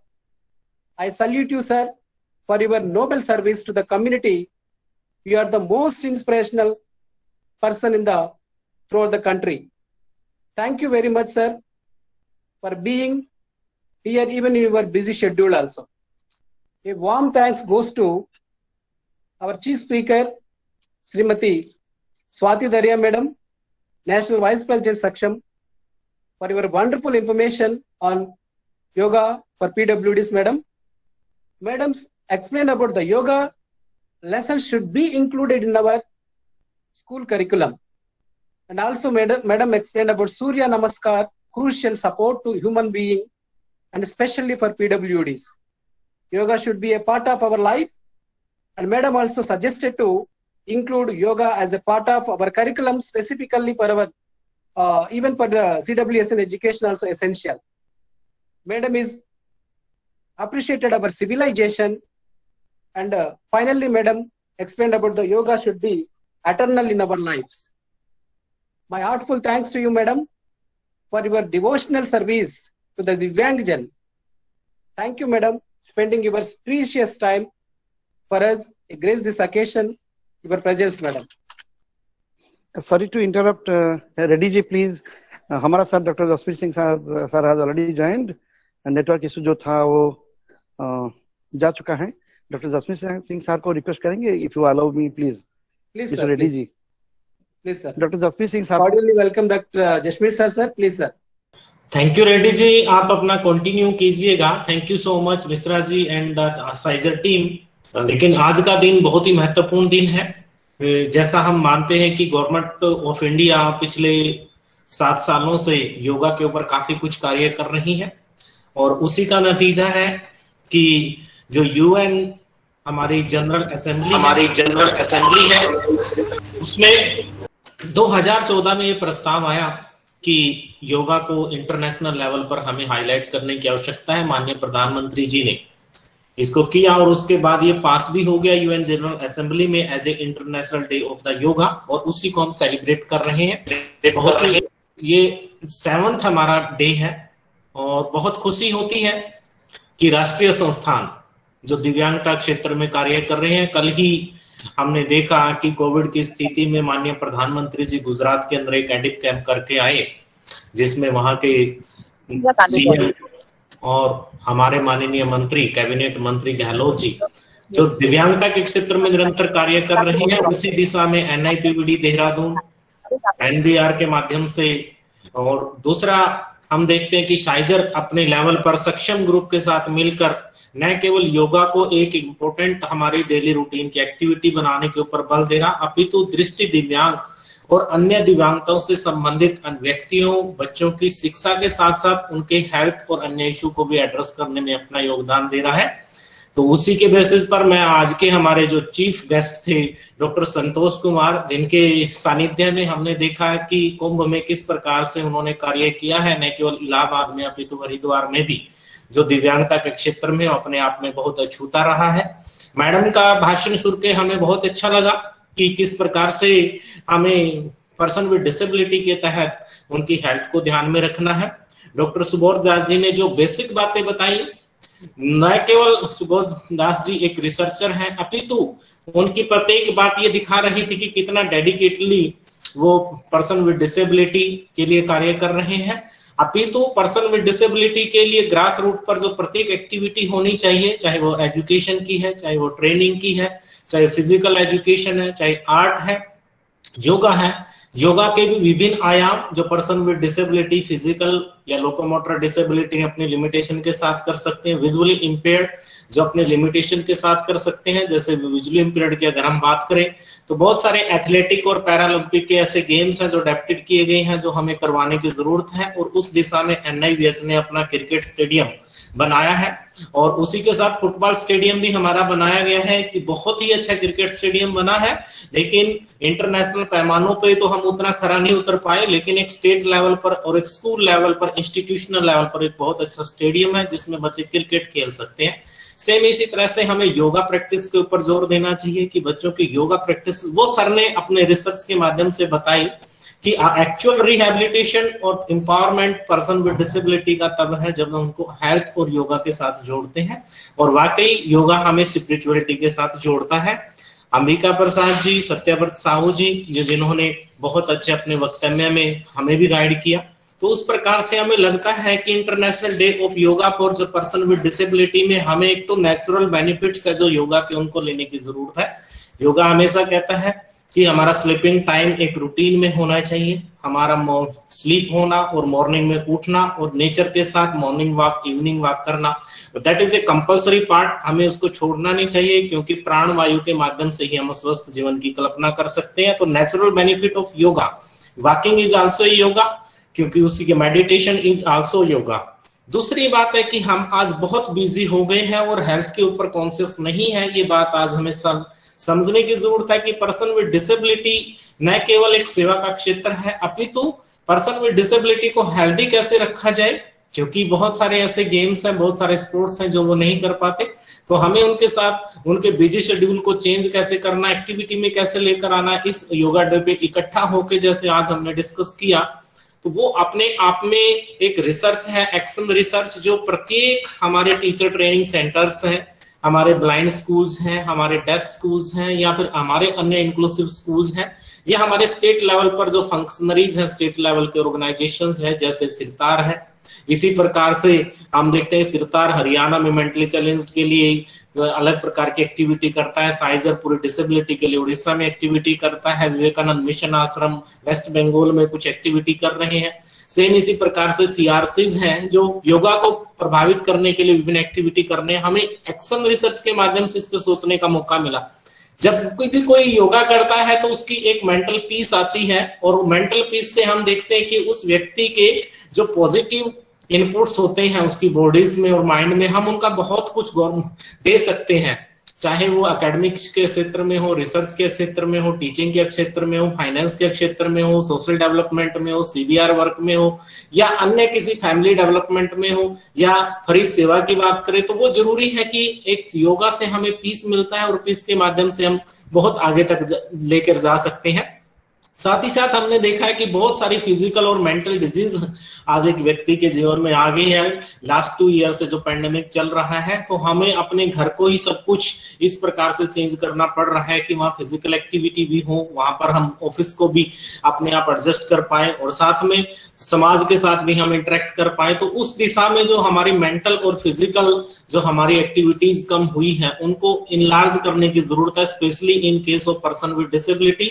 I salute you, sir, for your noble service to the community. You are the most inspirational person in the throughout the country. Thank you very much, sir, for being here even in your busy schedule also. A warm thanks goes to our Chief Speaker, Srimati Swati Daria Madam, National Vice President Saksham, for your wonderful information on yoga for P W Ds, Madam. Madam explained about the yoga lessons should be included in our school curriculum. And also Madam, Madam explained about Surya Namaskar, crucial support to human being and especially for P W Ds. Yoga should be a part of our life. And Madam also suggested to include yoga as a part of our curriculum, specifically for our, uh, even for the C W S N education also essential. Madam is appreciated our civilization. And uh, finally, Madam explained about the yoga should be eternal in our lives. My heartful thanks to you, Madam, for your devotional service to the Divyangjan. Thank you, Madam, spending your precious time for us to grace this occasion, your presence, Madam. Sorry to interrupt, uh, Reddy ji, please. Uh, हमारा sir doctor Jaspreet Singh sir has already joined, and network issue जो था वो uh, जा चुका है. Doctor Jaspreet Singh sir को request करेंगे, if you allow me, please. Please, sir. Reddy ji. Please, sir. Doctor Jaspreet Singh sir. Cordially welcome, Doctor Jasmeer sir, sir. Please, sir. Thank you Reddy ji, आप अपना कंटिन्यू कीजिएगा. Thank you so much Mishra ji and the साइजर team. लेकिन आज का दिन बहुत ही महत्वपूर्ण दिन है. जैसा हम मानते हैं कि गवर्नमेंट ऑफ इंडिया पिछले सात सालों से योगा के ऊपर काफी कुछ कार्य कर रही है, और उसी का नतीजा है कि जो यूएन हमारी जनरल असेंबली हमारी जनरल असेंबली है, उसमें दो हज़ार चौदह में ये प्रस्ताव आया कि योगा को इंटरनेशनल लेवल पर हमें हाईलाइट करने की आवश्यकता है. माननीय प्रधानमंत्री जी ने इसको किया, और उसके बाद ये पास भी हो गया यूएन जनरल असेंबली में as a international day of the yoga, और उसी को हम सेलिब्रेट कर रहे हैं. बहुत ही ये सेवंथ हमारा डे है, और बहुत खुशी होती है कि राष्ट्रीय संस्थान जो दिव्यांगता क्षेत्र में कार्य कर रहे हैं, कल ही हमने देखा कि कोविड की स्थिति में माननीय प्रधानमंत्री जी गुजरात के अंदर एक एडिप कैंप करके आए, जिसमें वहां के सीएम और हमारे माननीय मंत्री कैबिनेट मंत्री गहलोत जी जो दिव्यांगता के क्षेत्र में निरंतर कार्य कर रहे हैं, उसी दिशा में एनआईपीवीडी देहरादून एनबीआर के माध्यम से, और दूसरा हम देखते हैं कि शाइजर अपने लेवल पर सक्षम ग्रुप के साथ मिलकर न केवल योगा को एक इम्पोर्टेंट हमारी डेली रूटीन की एक्टिविटी बनाने के ऊपर बल दे रहा, अपितु दृष्टि दिव्यांग और अन्य दिव्यांगताओं से संबंधित व्यक्तियों, बच्चों की शिक्षा के साथ साथ उनके हेल्थ और अन्य इशू को भी एड्रेस करने में अपना योगदान दे रहा है। तो उसी के बेसिस पर मैं आज के हमारे जो चीफ गेस्ट थे डॉक्टर संतोष कुमार, जिनके सानिध्य में हमने देखा कि कुंभ में किस प्रकार से उन्होंने कार्य किया है, न केवल इलाहाबाद में अपितु हरिद्वार में भी जो दिव्यांगता के क्षेत्र में अपने आप में बहुत अछूता रहा है। मैडम का भाषण सुन के हमें बहुत अच्छा लगा कि किस प्रकार से हमें पर्सन विद डिसेबिलिटी के तहत उनकी हेल्थ को ध्यान में रखना है। डॉक्टर सुबोध दास जी ने जो बेसिक बातें बताई, न केवल सुबोध दास जी एक रिसर्चर हैं, अपितु उनकी प्रत्येक बात ये दिखा रही थी कि कितना डेडिकेटली वो पर्सन विद डिसेबिलिटी के लिए कार्य कर रहे हैं। अपितु पर्सन विद डिसेबिलिटी के लिए ग्रास रूट पर जो प्रत्येक एक्टिविटी होनी चाहिए, चाहे वो एजुकेशन की है, चाहे वो ट्रेनिंग की है, चाहे फिजिकल एजुकेशन है, चाहे आर्ट है, योगा है, योगा के भी विभिन्न आयाम जो पर्सन विद डिसेबिलिटी फिजिकल या लोकोमोटर डिसेबिलिटी अपनी लिमिटेशन के साथ कर सकते हैं, विजुअली इंपेयर्ड जो अपने लिमिटेशन के साथ कर सकते हैं। जैसे विजुअली इंपेयर्ड की अगर हम बात करें तो बहुत सारे एथलेटिक और पैरालंपिक के ऐसे गेम्स हैं जो अडेप्टेड किए गए हैं, जो हमें करवाने की जरूरत है, और उस दिशा में एन आई वी एच ने अपना क्रिकेट स्टेडियम बनाया है, और उसी के साथ फुटबॉल स्टेडियम भी हमारा बनाया गया है कि बहुत ही अच्छा क्रिकेट स्टेडियम बना है। लेकिन इंटरनेशनल पैमानों पे तो हम उतना खरा नहीं उतर पाए, लेकिन एक स्टेट लेवल पर और एक स्कूल लेवल पर, इंस्टीट्यूशनल लेवल पर एक बहुत अच्छा स्टेडियम है जिसमें बच्चे क्रिकेट खेल सकते हैं। सेम इसी तरह से हमें योगा प्रैक्टिस के ऊपर जोर देना चाहिए कि बच्चों की योगा प्रैक्टिस, वो सर ने अपने रिसर्च के माध्यम से बताई कि एक्चुअल रिहैबिलिटेशन और एम्पावरमेंट पर्सन विद डिसेबिलिटी का तब है जब हम उनको हेल्थ और योगा के साथ जोड़ते हैं, और वाकई योगा हमें स्पिरिचुअलिटी के साथ जोड़ता है। अंबिका प्रसाद जी, सत्याव्रत साहू जी, जो जिन्होंने बहुत अच्छे अपने वक्तव्य में हमें भी गाइड किया, तो उस प्रकार से हमें लगता है कि international day of yoga for the person with disability में हमें एक तो नेचुरल बेनिफिट्स है जो योगा के, उनको लेने की जरूरत है। योगा हमेशा कहता है कि हमारा स्लीपिंग टाइम एक रूटीन में होना चाहिए, हमारा स्लीप होना और मॉर्निंग में उठना और नेचर के साथ मॉर्निंग वॉक, इवनिंग वॉक करना, that is a compulsory part, हमें उसको छोड़ना नहीं चाहिए, क्योंकि प्राण वायु के माध्यम से ही हम स्वस्थ जीवन की कल्पना कर सकते हैं। तो natural benefit of yoga, walking is also yoga, क्योंकि उसी के मेडिटेशन इज आल्सो योगा। दूसरी बात है कि हम आज बहुत बिजी हो गए हैं और हेल्थ के ऊपर कॉन्शियस नहीं है, ये बात आज हमें सब समझने की जरूरत है कि पर्सन विद डिसेबिलिटी न केवल एक सेवा का क्षेत्र है, अपितु पर्सन विद डिसेबिलिटी को हेल्दी कैसे रखा जाए, क्योंकि बहुत सारे ऐसे गेम्स हैं, बहुत सारे स्पोर्ट्स हैं जो वो नहीं कर पाते, तो हमें उनके साथ उनके बिजी शेड्यूल को चेंज कैसे करना, एक्टिविटी में कैसे लेकर आना, इस योगा डे पे इकट्ठा होके जैसे आज हमने डिस्कस किया, तो वो अपने आप में एक रिसर्च है, एक्शन रिसर्च, जो प्रत्येक हमारे टीचर ट्रेनिंग सेंटर्स हैं, हमारे ब्लाइंड स्कूल्स हैं, हमारे डेफ स्कूल्स हैं, या फिर हमारे अन्य इंक्लूसिव स्कूल्स हैं, या हमारे स्टेट लेवल पर जो फंक्शनरीज हैं, स्टेट लेवल के ऑर्गेनाइजेशंस हैं, जैसे सिरतार है। इसी प्रकार से हम देखते हैं सिरतार हरियाणा में मेंटली चैलेंज्ड के लिए अलग प्रकार की एक्टिविटी करता है, साइजर पूरी डिसेबिलिटी के लिए उड़ीसा में एक्टिविटी करता है, विवेकानंद मिशन आश्रम वेस्ट बंगाल में कुछ एक्टिविटी कर रहे हैं। सेम इसी प्रकार से सीआरसीज हैं जो योगा को प्रभावित करने के लिए विभिन्न एक्टिविटी कर रहे हैं। हमें एक्शन रिसर्च के माध्यम से इस पर सोचने का मौका मिला। जब कोई भी कोई योगा करता है तो उसकी एक मेंटल पीस आती है, और मेंटल पीस से हम देखते हैं कि उस व्यक्ति के जो पॉजिटिव इनपुट्स होते हैं उसकी बॉडीज में और माइंड में, हम उनका बहुत कुछ दे सकते हैं, चाहे वो एकेडमिक्स के क्षेत्र में हो, रिसर्च के क्षेत्र में हो, टीचिंग के क्षेत्र में हो, फाइनेंस के क्षेत्र में हो, सोशल डेवलपमेंट में हो, सीबीआर वर्क में हो, या अन्य किसी फैमिली डेवलपमेंट में हो, या फ्री सेवा की बात करें, तो वो जरूरी है कि एक योगा से हमें पीस मिलता है और पीस के माध्यम से हम बहुत आगे तक लेकर जा सकते हैं। साथ ही साथ हमने देखा है कि बहुत सारी फिजिकल और मेंटल डिजीज आज एक व्यक्ति के जीवन में आ गई है। लास्ट टू ईयर से जो पैंडेमिक चल रहा है, तो हमें अपने घर को ही सब कुछ इस प्रकार से चेंज करना पड़ रहा है कि वहाँ फिजिकल एक्टिविटी भी हो, वहां पर हम ऑफिस को भी अपने आप एडजस्ट कर पाए, और साथ में समाज के साथ भी हम इंटरेक्ट कर पाए। तो उस दिशा में जो हमारी मेंटल और फिजिकल जो हमारी एक्टिविटीज कम हुई है, उनको इनलार्ज करने की जरूरत है, specially in case of person with disability.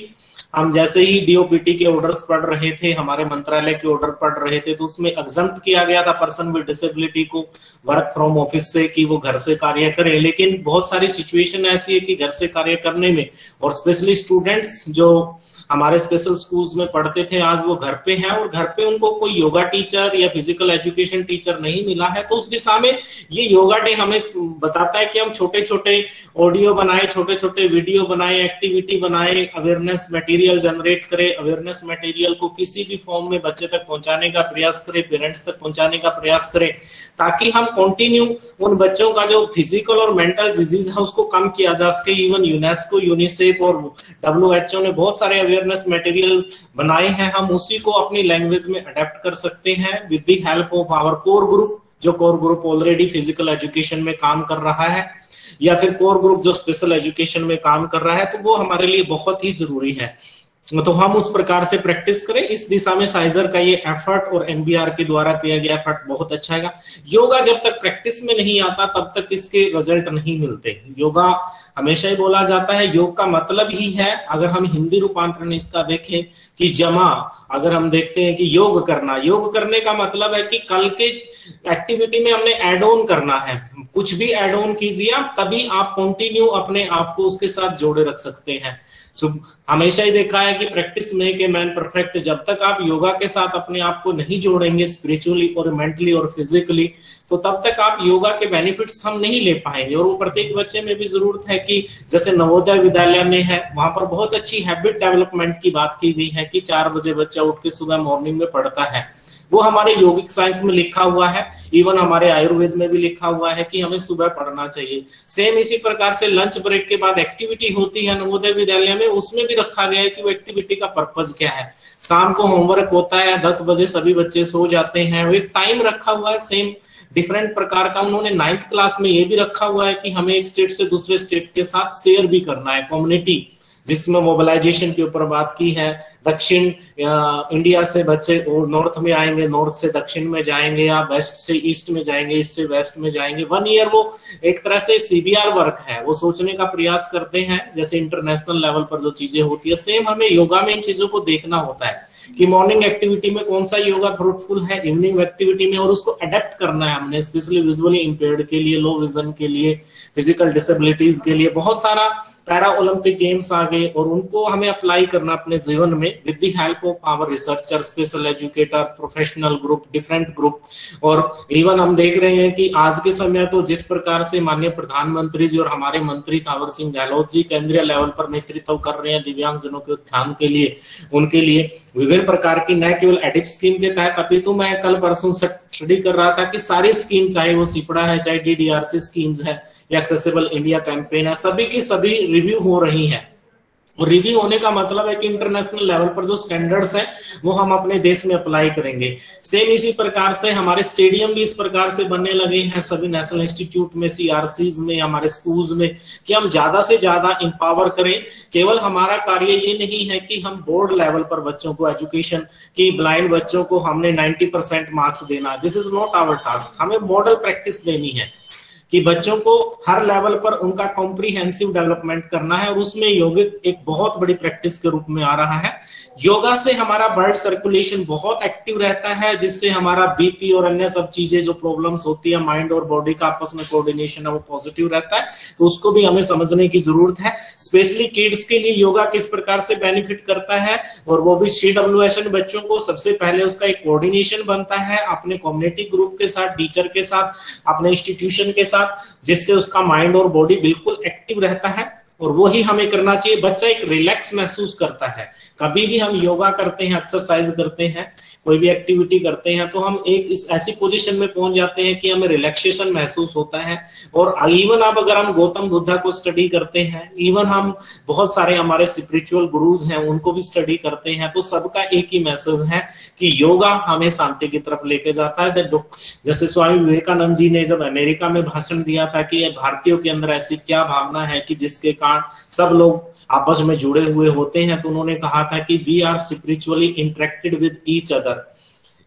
हम जैसे ही डीओपीटी के ऑर्डर्स पढ़ रहे थे, हमारे मंत्रालय के ऑर्डर पढ़ रहे थे, तो उसमें एग्जम्प्ट किया गया था पर्सन विद डिसेबिलिटी को वर्क फ्रॉम ऑफिस से, कि वो घर से कार्य करें। लेकिन बहुत सारी सिचुएशन ऐसी है कि घर से कार्य करने में, और स्पेशली स्टूडेंट्स जो हमारे स्पेशल स्कूल्स में पढ़ते थे, आज वो घर पे हैं और घर पे उनको कोई योगा टीचर या फिजिकल एजुकेशन टीचर नहीं मिला है। तो उस दिशा में ये योगा डे हमें बताता है कि हम छोटे छोटे ऑडियो बनाए, छोटे छोटे वीडियो बनाए, एक्टिविटी बनाए, अवेयरनेस मटेरियल जनरेट करें, अवेयरनेस मटेरियल को किसी भी फॉर्म में बच्चे तक पहुंचाने का प्रयास करें, पेरेंट्स तक पहुंचाने का प्रयास करें, ताकि हम कंटिन्यू उन बच्चों का जो फिजिकल और मेंटल डिजीज है उसको कम किया जा सके। इवन यूनेस्को, यूनिसेफ और डब्ल्यू एच ओ ने बहुत सारे अवेयरनेस मटेरियल बनाए हैं, हम उसी को अपनी लैंग्वेज में अडेप्ट कर सकते हैं with the help of our core group, जो core group already physical education में काम कर रहा है, या फिर कोर ग्रुप जो स्पेशल एजुकेशन में काम कर रहा है। तो वो हमारे लिए बहुत ही जरूरी है, तो हम उस प्रकार से प्रैक्टिस करें। इस दिशा में साइजर का ये एफर्ट और एनबीआर के द्वारा किया गया एफर्ट बहुत अच्छा है। योगा जब तक प्रैक्टिस में नहीं आता तब तक इसके रिजल्ट नहीं मिलते। योगा हमेशा ही बोला जाता है, योग का मतलब ही है, अगर हम हिंदी रूपांतरण इसका देखें कि जमा, अगर हम देखते हैं कि योग करना, योग करने का मतलब है कि कल के एक्टिविटी में हमने एड ऑन करना है, कुछ भी एड ऑन कीजिए आप, तभी आप कंटिन्यू अपने आप को उसके साथ जोड़े रख सकते हैं। सो so, हमेशा ही देखा है कि practice make a man perfect. जब तक आप योगा के साथ अपने आप को नहीं जोड़ेंगे स्पिरिचुअली और मेंटली और फिजिकली, तो तब तक आप योगा के बेनिफिट्स हम नहीं ले पाएंगे। और वो प्रत्येक बच्चे में भी जरूरत है कि जैसे नवोदय विद्यालय में है, वहां पर बहुत अच्छी हैबिट डेवलपमेंट की बात की गई है कि चार बजे बच्चा उठ के सुबह मॉर्निंग में पढ़ता है। वो हमारे योगिक साइंस में लिखा हुआ है, इवन हमारे आयुर्वेद में भी लिखा हुआ है कि हमें सुबह पढ़ना चाहिए। सेम इसी प्रकार से लंच ब्रेक के बाद एक्टिविटी होती है नवोदय विद्यालय में, उसमें भी रखा गया है कि वो एक्टिविटी का पर्पज क्या है। शाम को होमवर्क होता है, दस बजे सभी बच्चे सो जाते हैं, वो एक टाइम रखा हुआ है सेम डिफरेंट प्रकार का। उन्होंने नाइन्थ क्लास में ये भी रखा हुआ है कि हमें एक स्टेट से दूसरे स्टेट के साथ शेयर भी करना है, कम्युनिटी, जिसमें मोबिलाइजेशन के ऊपर बात की है। दक्षिण इंडिया से बच्चे नॉर्थ में आएंगे, नॉर्थ से दक्षिण में जाएंगे, या वेस्ट से ईस्ट में जाएंगे, ईस्ट से वेस्ट में जाएंगे। वन ईयर वो एक तरह से सीबीआर वर्क है, वो सोचने का प्रयास करते हैं जैसे इंटरनेशनल लेवल पर जो चीजें होती है। सेम हमें योगा में इन चीजों को देखना होता है कि मॉर्निंग एक्टिविटी में कौन सा योगा फ्रूटफुल है, इवनिंग एक्टिविटी में, और उसको अडेप्ट करना है हमने, स्पेशली विजुअली इंपेयर्ड के लिए, लो विजन के लिए, फिजिकल डिसेबिलिटीज के लिए। बहुत सारा पैरा ओलंपिक गेम्स आ गए और उनको हमें अप्लाई करना अपने जीवन में with the help of our researcher, special educator, professional group, different group. और इवन हम देख रहे हैं कि आज के समय तो जिस प्रकार से माननीय प्रधानमंत्री जी और हमारे मंत्री थावर सिंह गहलोत जी केंद्रीय लेवल पर नेतृत्व कर रहे हैं दिव्यांगजनों के उत्थान के लिए, उनके लिए विभिन्न प्रकार की, न केवल एडिप स्कीम के तहत, अभी तो मैं कल परसों स्टडी कर रहा था कि सारी स्कीम, चाहे वो सिपड़ा है, चाहे डीडीआरसी स्कीम्स है या एक्सेसिबल इंडिया कैंपेन है, सभी की सभी रिव्यू हो रही है। और रिव्यू होने का मतलब है कि इंटरनेशनल लेवल पर जो स्टैंडर्ड्स हैं वो हम अपने देश में अप्लाई करेंगे। सेम इसी प्रकार से हमारे स्टेडियम भी इस प्रकार से बनने लगे हैं सभी नेशनल इंस्टीट्यूट में, सीआरसीज में, हमारे स्कूल्स में, कि हम ज्यादा से ज्यादा इंपावर करें। केवल हमारा कार्य ये नहीं है कि हम बोर्ड लेवल पर बच्चों को एजुकेशन की, ब्लाइंड बच्चों को हमने नाइन्टी परसेंट मार्क्स देना, this is not our task. हमें मॉडल प्रैक्टिस देनी है कि बच्चों को हर लेवल पर उनका कॉम्प्रिहेंसिव डेवलपमेंट करना है, और उसमें योगिक एक बहुत बड़ी प्रैक्टिस के रूप में आ रहा है। योगा से हमारा ब्लड सर्कुलेशन बहुत एक्टिव रहता है, जिससे हमारा बीपी और अन्य सब चीजें जो प्रॉब्लम्स होती है, माइंड और बॉडी का आपस में कोऑर्डिनेशन है, वो पॉजिटिव रहता है। तो उसको भी हमें समझने की जरूरत है। स्पेशली किड्स के लिए योगा किस प्रकार से बेनिफिट करता है, और वो भी सी डब्ल्यू एस बच्चों को सबसे पहले उसका एक कोऑर्डिनेशन बनता है अपने कम्युनिटी ग्रुप के साथ, टीचर के साथ, अपने इंस्टीट्यूशन के साथ, जिससे उसका माइंड और बॉडी बिल्कुल एक्टिव रहता है। और वो ही हमें करना चाहिए। बच्चा एक रिलैक्स महसूस करता है। कभी भी हम योगा करते हैं, एक्सरसाइज करते हैं, कोई भी एक्टिविटी करते हैं, तो हम एक इस ऐसी पोजीशन में पहुंच जाते हैं कि हमें रिलैक्सेशन महसूस होता है। और इवन अब अगर हम गौतम बुद्धा को स्टडी करते हैं, इवन हम बहुत सारे हमारे स्पिरिचुअल गुरुज हैं उनको भी स्टडी करते हैं, तो सबका एक ही मैसेज है कि योगा हमें शांति की तरफ लेके जाता है। जैसे स्वामी विवेकानंद जी ने जब अमेरिका में भाषण दिया था कि भारतीयों के अंदर ऐसी क्या भावना है कि जिसके कारण सब लोग आपस में जुड़े हुए होते हैं, तो उन्होंने कहा था कि we are spiritually interacted with each other.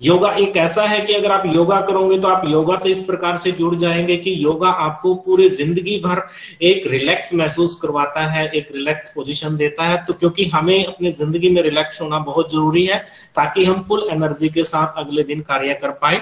Yoga एक ऐसा है कि अगर आप योगा करोगे तो आप योगा से इस प्रकार से जुड़ जाएंगे कि योगा आपको पूरी जिंदगी भर एक रिलैक्स महसूस करवाता है, एक रिलैक्स पोजीशन देता है। तो क्योंकि हमें अपनी जिंदगी में रिलैक्स होना बहुत जरूरी है ताकि हम फुल एनर्जी के साथ अगले दिन कार्य कर पाए।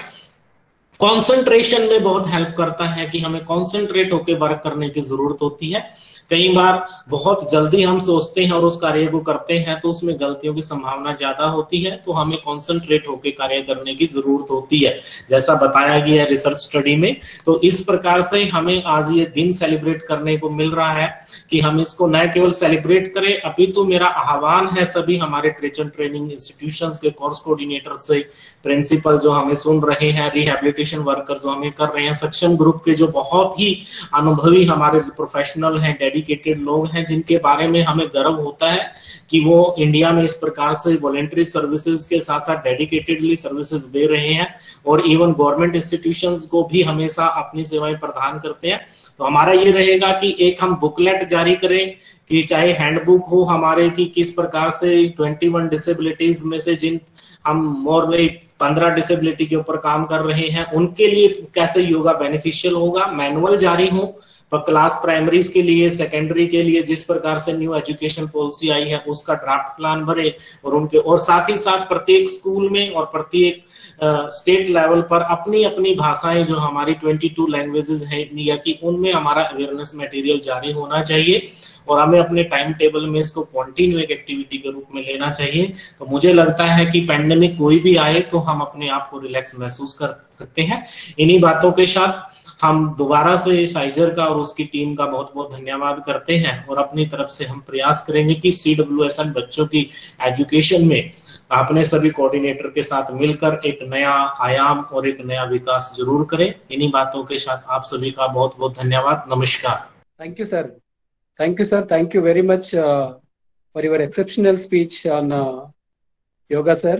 कंसंट्रेशन में बहुत हेल्प करता है कि हमें कंसंट्रेट होकर वर्क करने की जरूरत होती है। कई बार बहुत जल्दी हम सोचते हैं और उस कार्य को करते हैं तो उसमें गलतियों की संभावना ज्यादा होती है, तो हमें कंसंट्रेट होकर कार्य करने की जरूरत होती है, जैसा बताया गया है रिसर्च स्टडी में। तो इस प्रकार से हमें आज ये दिन सेलिब्रेट करने को मिल रहा है कि हम इसको न केवल सेलिब्रेट करें, अभी तो मेरा आह्वान है सभी हमारे टीचर ट्रेनिंग इंस्टीट्यूशंस के कोर्स कोऑर्डिनेटर से, प्रिंसिपल जो हमें सुन रहे हैं, रिहैबिलिटेशन वर्कर जो हमें कर रहे हैं, सक्षम ग्रुप के जो बहुत ही अनुभवी हमारे प्रोफेशनल हैं, डेडिकेटेड लोग हैं, जिनके बारे में हमें गर्व होता है कि वो इंडिया में इस प्रकार से वॉलंटरी सर्विसेज के साथ साथ डेडिकेटेडली सर्विसेज दे रहे हैं और इवन गवर्नमेंट इंस्टीट्यूशंस को भी हमेशा अपनी सेवाएं प्रदान करते हैं। तो हमारा ये रहेगा कि एक हम बुकलेट जारी करें कि चाहे हैंडबुक हो हमारे की किस प्रकार से इक्कीस डिसेबिलिटीज में से जिन हम मोर वे पंद्रह डिसेबिलिटी के ऊपर काम कर रहे हैं उनके लिए कैसे योगा बेनिफिशियल होगा, मैनुअल जारी हो पर क्लास प्राइमरीज के लिए, सेकेंडरी के लिए जिस प्रकार से न्यू एजुकेशन पॉलिसी आई है उसका ड्राफ्ट प्लान बने और उनके और साथ ही साथ प्रत्येक स्कूल में और प्रत्येक स्टेट uh, लेवल पर अपनी अपनी भाषाएं जो हमारी बाईस लैंग्वेजेस हैं इंडिया की, उनमें हमारा अवेयरनेस मटेरियल जारी होना चाहिए और हमें अपने टाइम टेबल में इसको कंटिन्यू एक एक्टिविटी के रूप में लेना चाहिए। तो मुझे लगता है कि पैंडेमिक कोई भी आए तो हम अपने आप को रिलैक्स महसूस कर सकते हैं। इन्हीं बातों के साथ हम दोबारा से साइजर का और उसकी टीम का बहुत बहुत धन्यवाद करते हैं और अपनी तरफ से हम प्रयास करेंगे कि सी डब्ल्यू एस एल बच्चों की एजुकेशन में अपने सभी कोऑर्डिनेटर के साथ मिलकर एक नया आयाम और एक नया विकास जरूर करें। इन्हीं बातों के साथ आप सभी का बहुत बहुत धन्यवाद। नमस्कार। Thank you sir. Thank you, sir. Thank you very much uh, for your exceptional speech on uh, yoga, sir.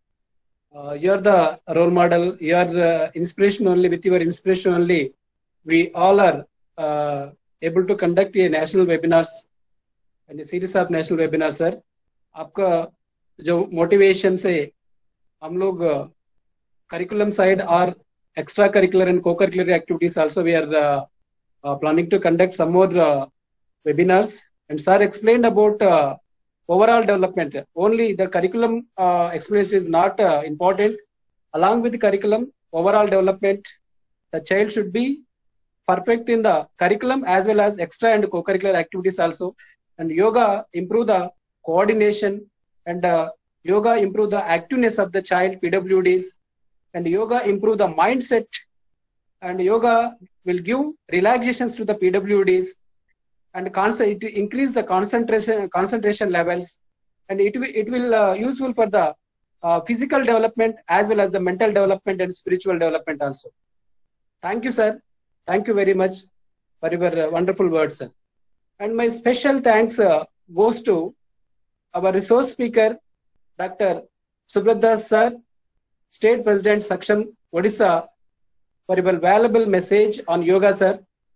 Uh, you are the role model. You are uh, inspiration only. With your inspiration only, we all are uh, able to conduct a national webinars and a series of national webinars, sir. आपका जो motivation से हम लोग uh, curriculum side और extra curricular and co-curricular activities also we are uh, uh, planning to conduct some more uh, webinars, and sir explained about uh, overall development. Only the curriculum uh, explanation is not uh, important. Along with the curriculum, overall development, the child should be perfect in the curriculum as well as extra and co-curricular activities also. And yoga improve the coordination, and uh, yoga improve the activeness of the child, P W Ds, and yoga improve the mindset, and yoga will give relaxations to the P W Ds, and it increase the concentration concentration levels, and it will it will uh, useful for the uh, physical development as well as the mental development and spiritual development also. Thank you, sir. Thank you very much for your uh, wonderful words, sir. And my special thanks uh, goes to our resource speaker, Doctor Subrat sir, State President Saksham Odisha, for your valuable message on yoga, sir.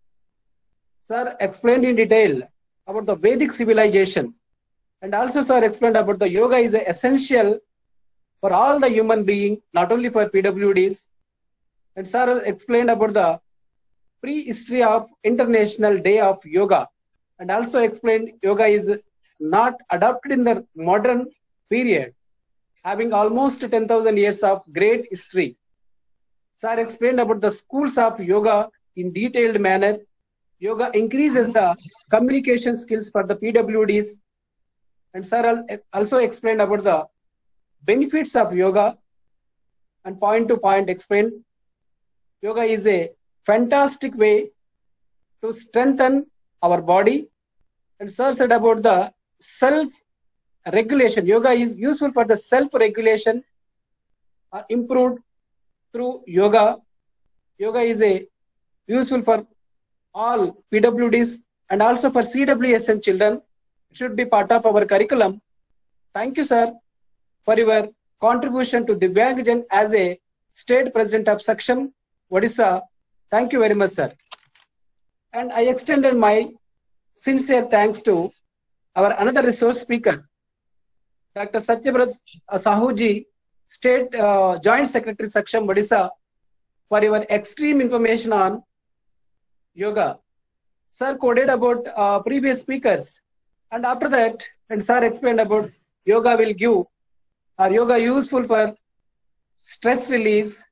Sir explained in detail about the Vedic civilization, and also sir explained about the yoga is essential for all the human being, not only for P W Ds. And sir explained about the pre-history of International Day of Yoga, and also explained yoga is not adopted in the modern period, having almost ten thousand years of great history. Sir explained about the schools of yoga in detailed manner. Yoga increases the communication skills for the P W Ds, and sir also explained about the benefits of yoga, and point to point explained yoga is a fantastic way to strengthen our body. And sir said about the self regulation. Yoga is useful for the self regulation, uh, improved through yoga. Yoga is a useful for all P W Ds and also for C W S M children. It should be part of our curriculum. Thank you, sir, for your contribution to Divyangjan as a State President of Saksham Odisha. Thank you very much, sir. And I extended my sincere thanks to our another resource speaker, Doctor Satyabrat Sahuji, State uh, Joint Secretary Saksham Odisha, for your extreme information on yoga. Sir quoted about uh, previous speakers, and after that, and sir explained about yoga will give, or yoga useful for stress release,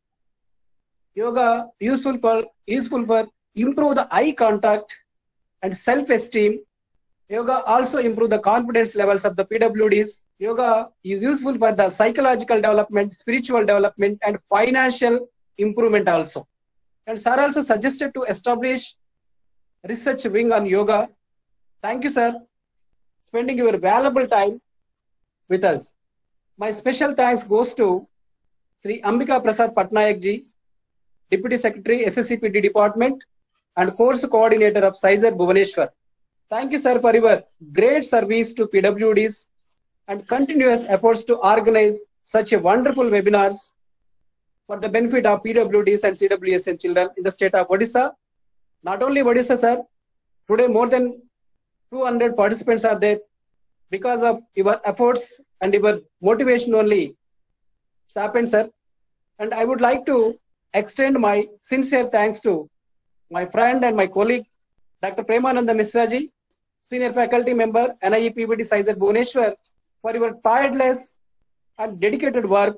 yoga useful for useful for improve the eye contact and self-esteem. Yoga also improve the confidence levels of the P W Ds. Yoga is useful for the psychological development, spiritual development, and financial improvement also. And sir also suggested to establish research wing on yoga. Thank you, sir, spending your valuable time with us. My special thanks goes to Sri Ambika Prasad Patnaik ji, Deputy Secretary, S S C P D Department, and Course Coordinator of Sizer Bhubaneswar. Thank you, sir, for your great service to P W Ds and continuous efforts to organize such a wonderful webinars for the benefit of P W Ds and C W S N children in the state of Odisha. Not only Odisha, sir, today more than two hundred participants are there. Because of your efforts and your motivation only, it's happened, sir. And I would like to extend my sincere thanks to my friend and my colleague, Doctor Premananda Misra ji, Senior Faculty Member, N I E P B D Sizer Bhubaneswar, for your tireless and dedicated work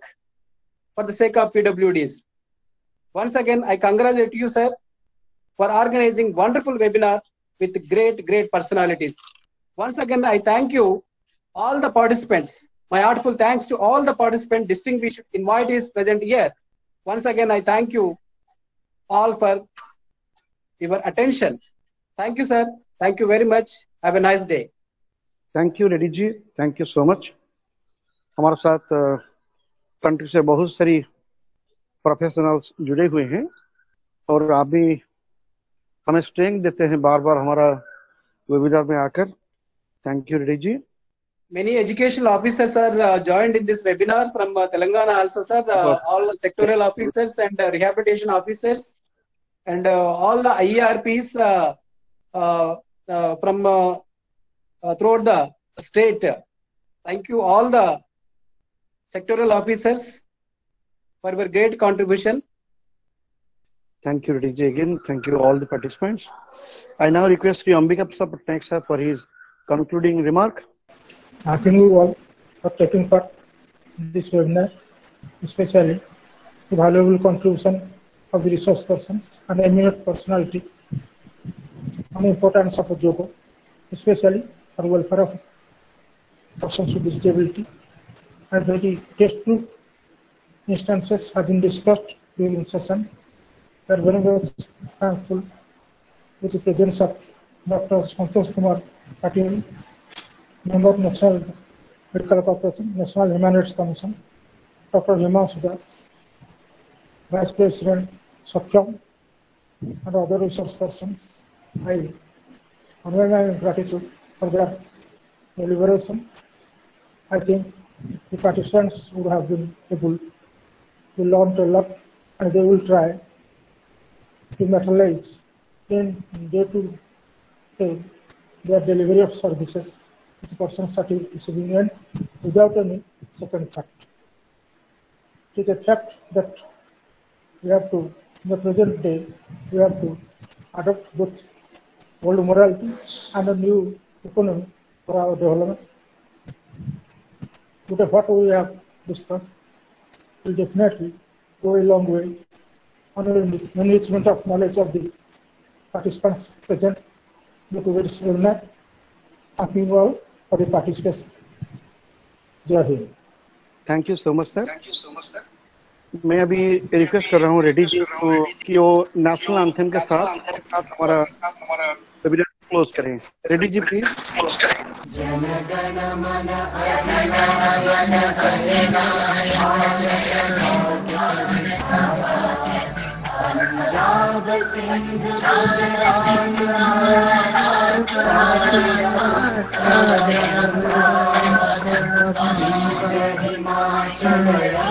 for the sake of P W Ds. Once again, I congratulate you, sir, for organizing wonderful webinar with great, great personalities. Once again, I thank you, all the participants. My heartful thanks to all the participants, distinguished invitees present here. Once again, I thank you all for your attention. Thank you, sir. Thank you very much. Have a nice day. Thank you, Reddy ji. Thank you so much. हमारे साथ country से बहुत सारी professionals जुड़े हुए हैं और आप भी हमें स्ट्रेंथ देते हैं बार बार हमारा वेबिनार में आकर. Thank you, Reddy ji. Many educational officers are uh, joined in this webinar from uh, Telangana also, sir. Uh, all sectoral officers and uh, rehabilitation officers and uh, all the I E R Ps uh, uh, uh, from uh, uh, throughout the state. Thank you all the sectoral officers for your great contribution. Thank you, Reddy ji. Again, thank you all the participants. I now request you, Ambika Prasad Patnaik sir, for his concluding remark. Thanking you all for taking part in this webinar, especially the valuable contribution of the resource persons and eminent personality on the importance of yoga, especially for the welfare of persons with disability. And very testproof instances have been discussed during the session. We are very much thankful with the presence of Doctor Santosh Kumar Patil, Member of National Medical Corporation, National Human Rights Commission, Doctor Himanshu Das, Vice President Sakhyam, and other resource persons. I convey my gratitude for their deliberation. I think the participants would have been able to learn a lot, and they will try to materialize in day-to-day their delivery of services with the person receiving end without any second thought. It is a fact that we have to, in the present day, we have to adopt both old morality and a new economy for our development. But what we have discussed will definitely go a long way on the enrichment of knowledge of the participants present with this webinar. Thank you all for the participation. Jai Hind. Thank you so much, sir. Thank you so much, sir. मैं अभी request कर रहा हूँ रेड्डी जी को कि वो national anthem के साथ हमारा वेबिनार क्लोज करें. रेड्डी जी प्लीज क्लोज करें. जनगण मन अधिनायक पंजाब सिंध गुजरात हिमाचल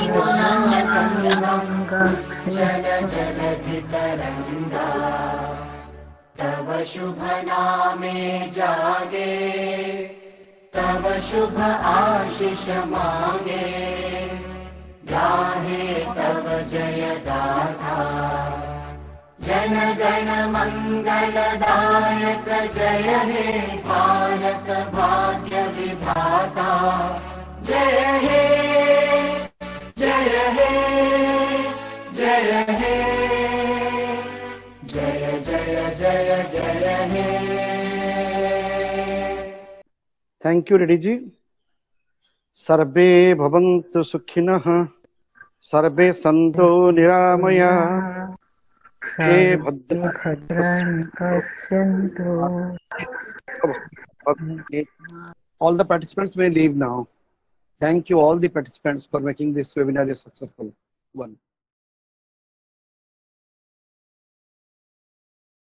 जल जलधि तरंगा तव शुभ नामे जागे तव शुभ आशीष मांगे. जय गाथा जन गण मंगलदायक जय हे भारत भाग्य विधाता जय हे जय हे जय हे जय जय जय जय हे। Thank you Reddy ji. सर्वे भवन्तु सुखिनः सर्वे सन्तु निरामयाः हे भद्राणि पश्यन्तु। All the participants may leave now. Thank you all the participants for making this webinar a successful one.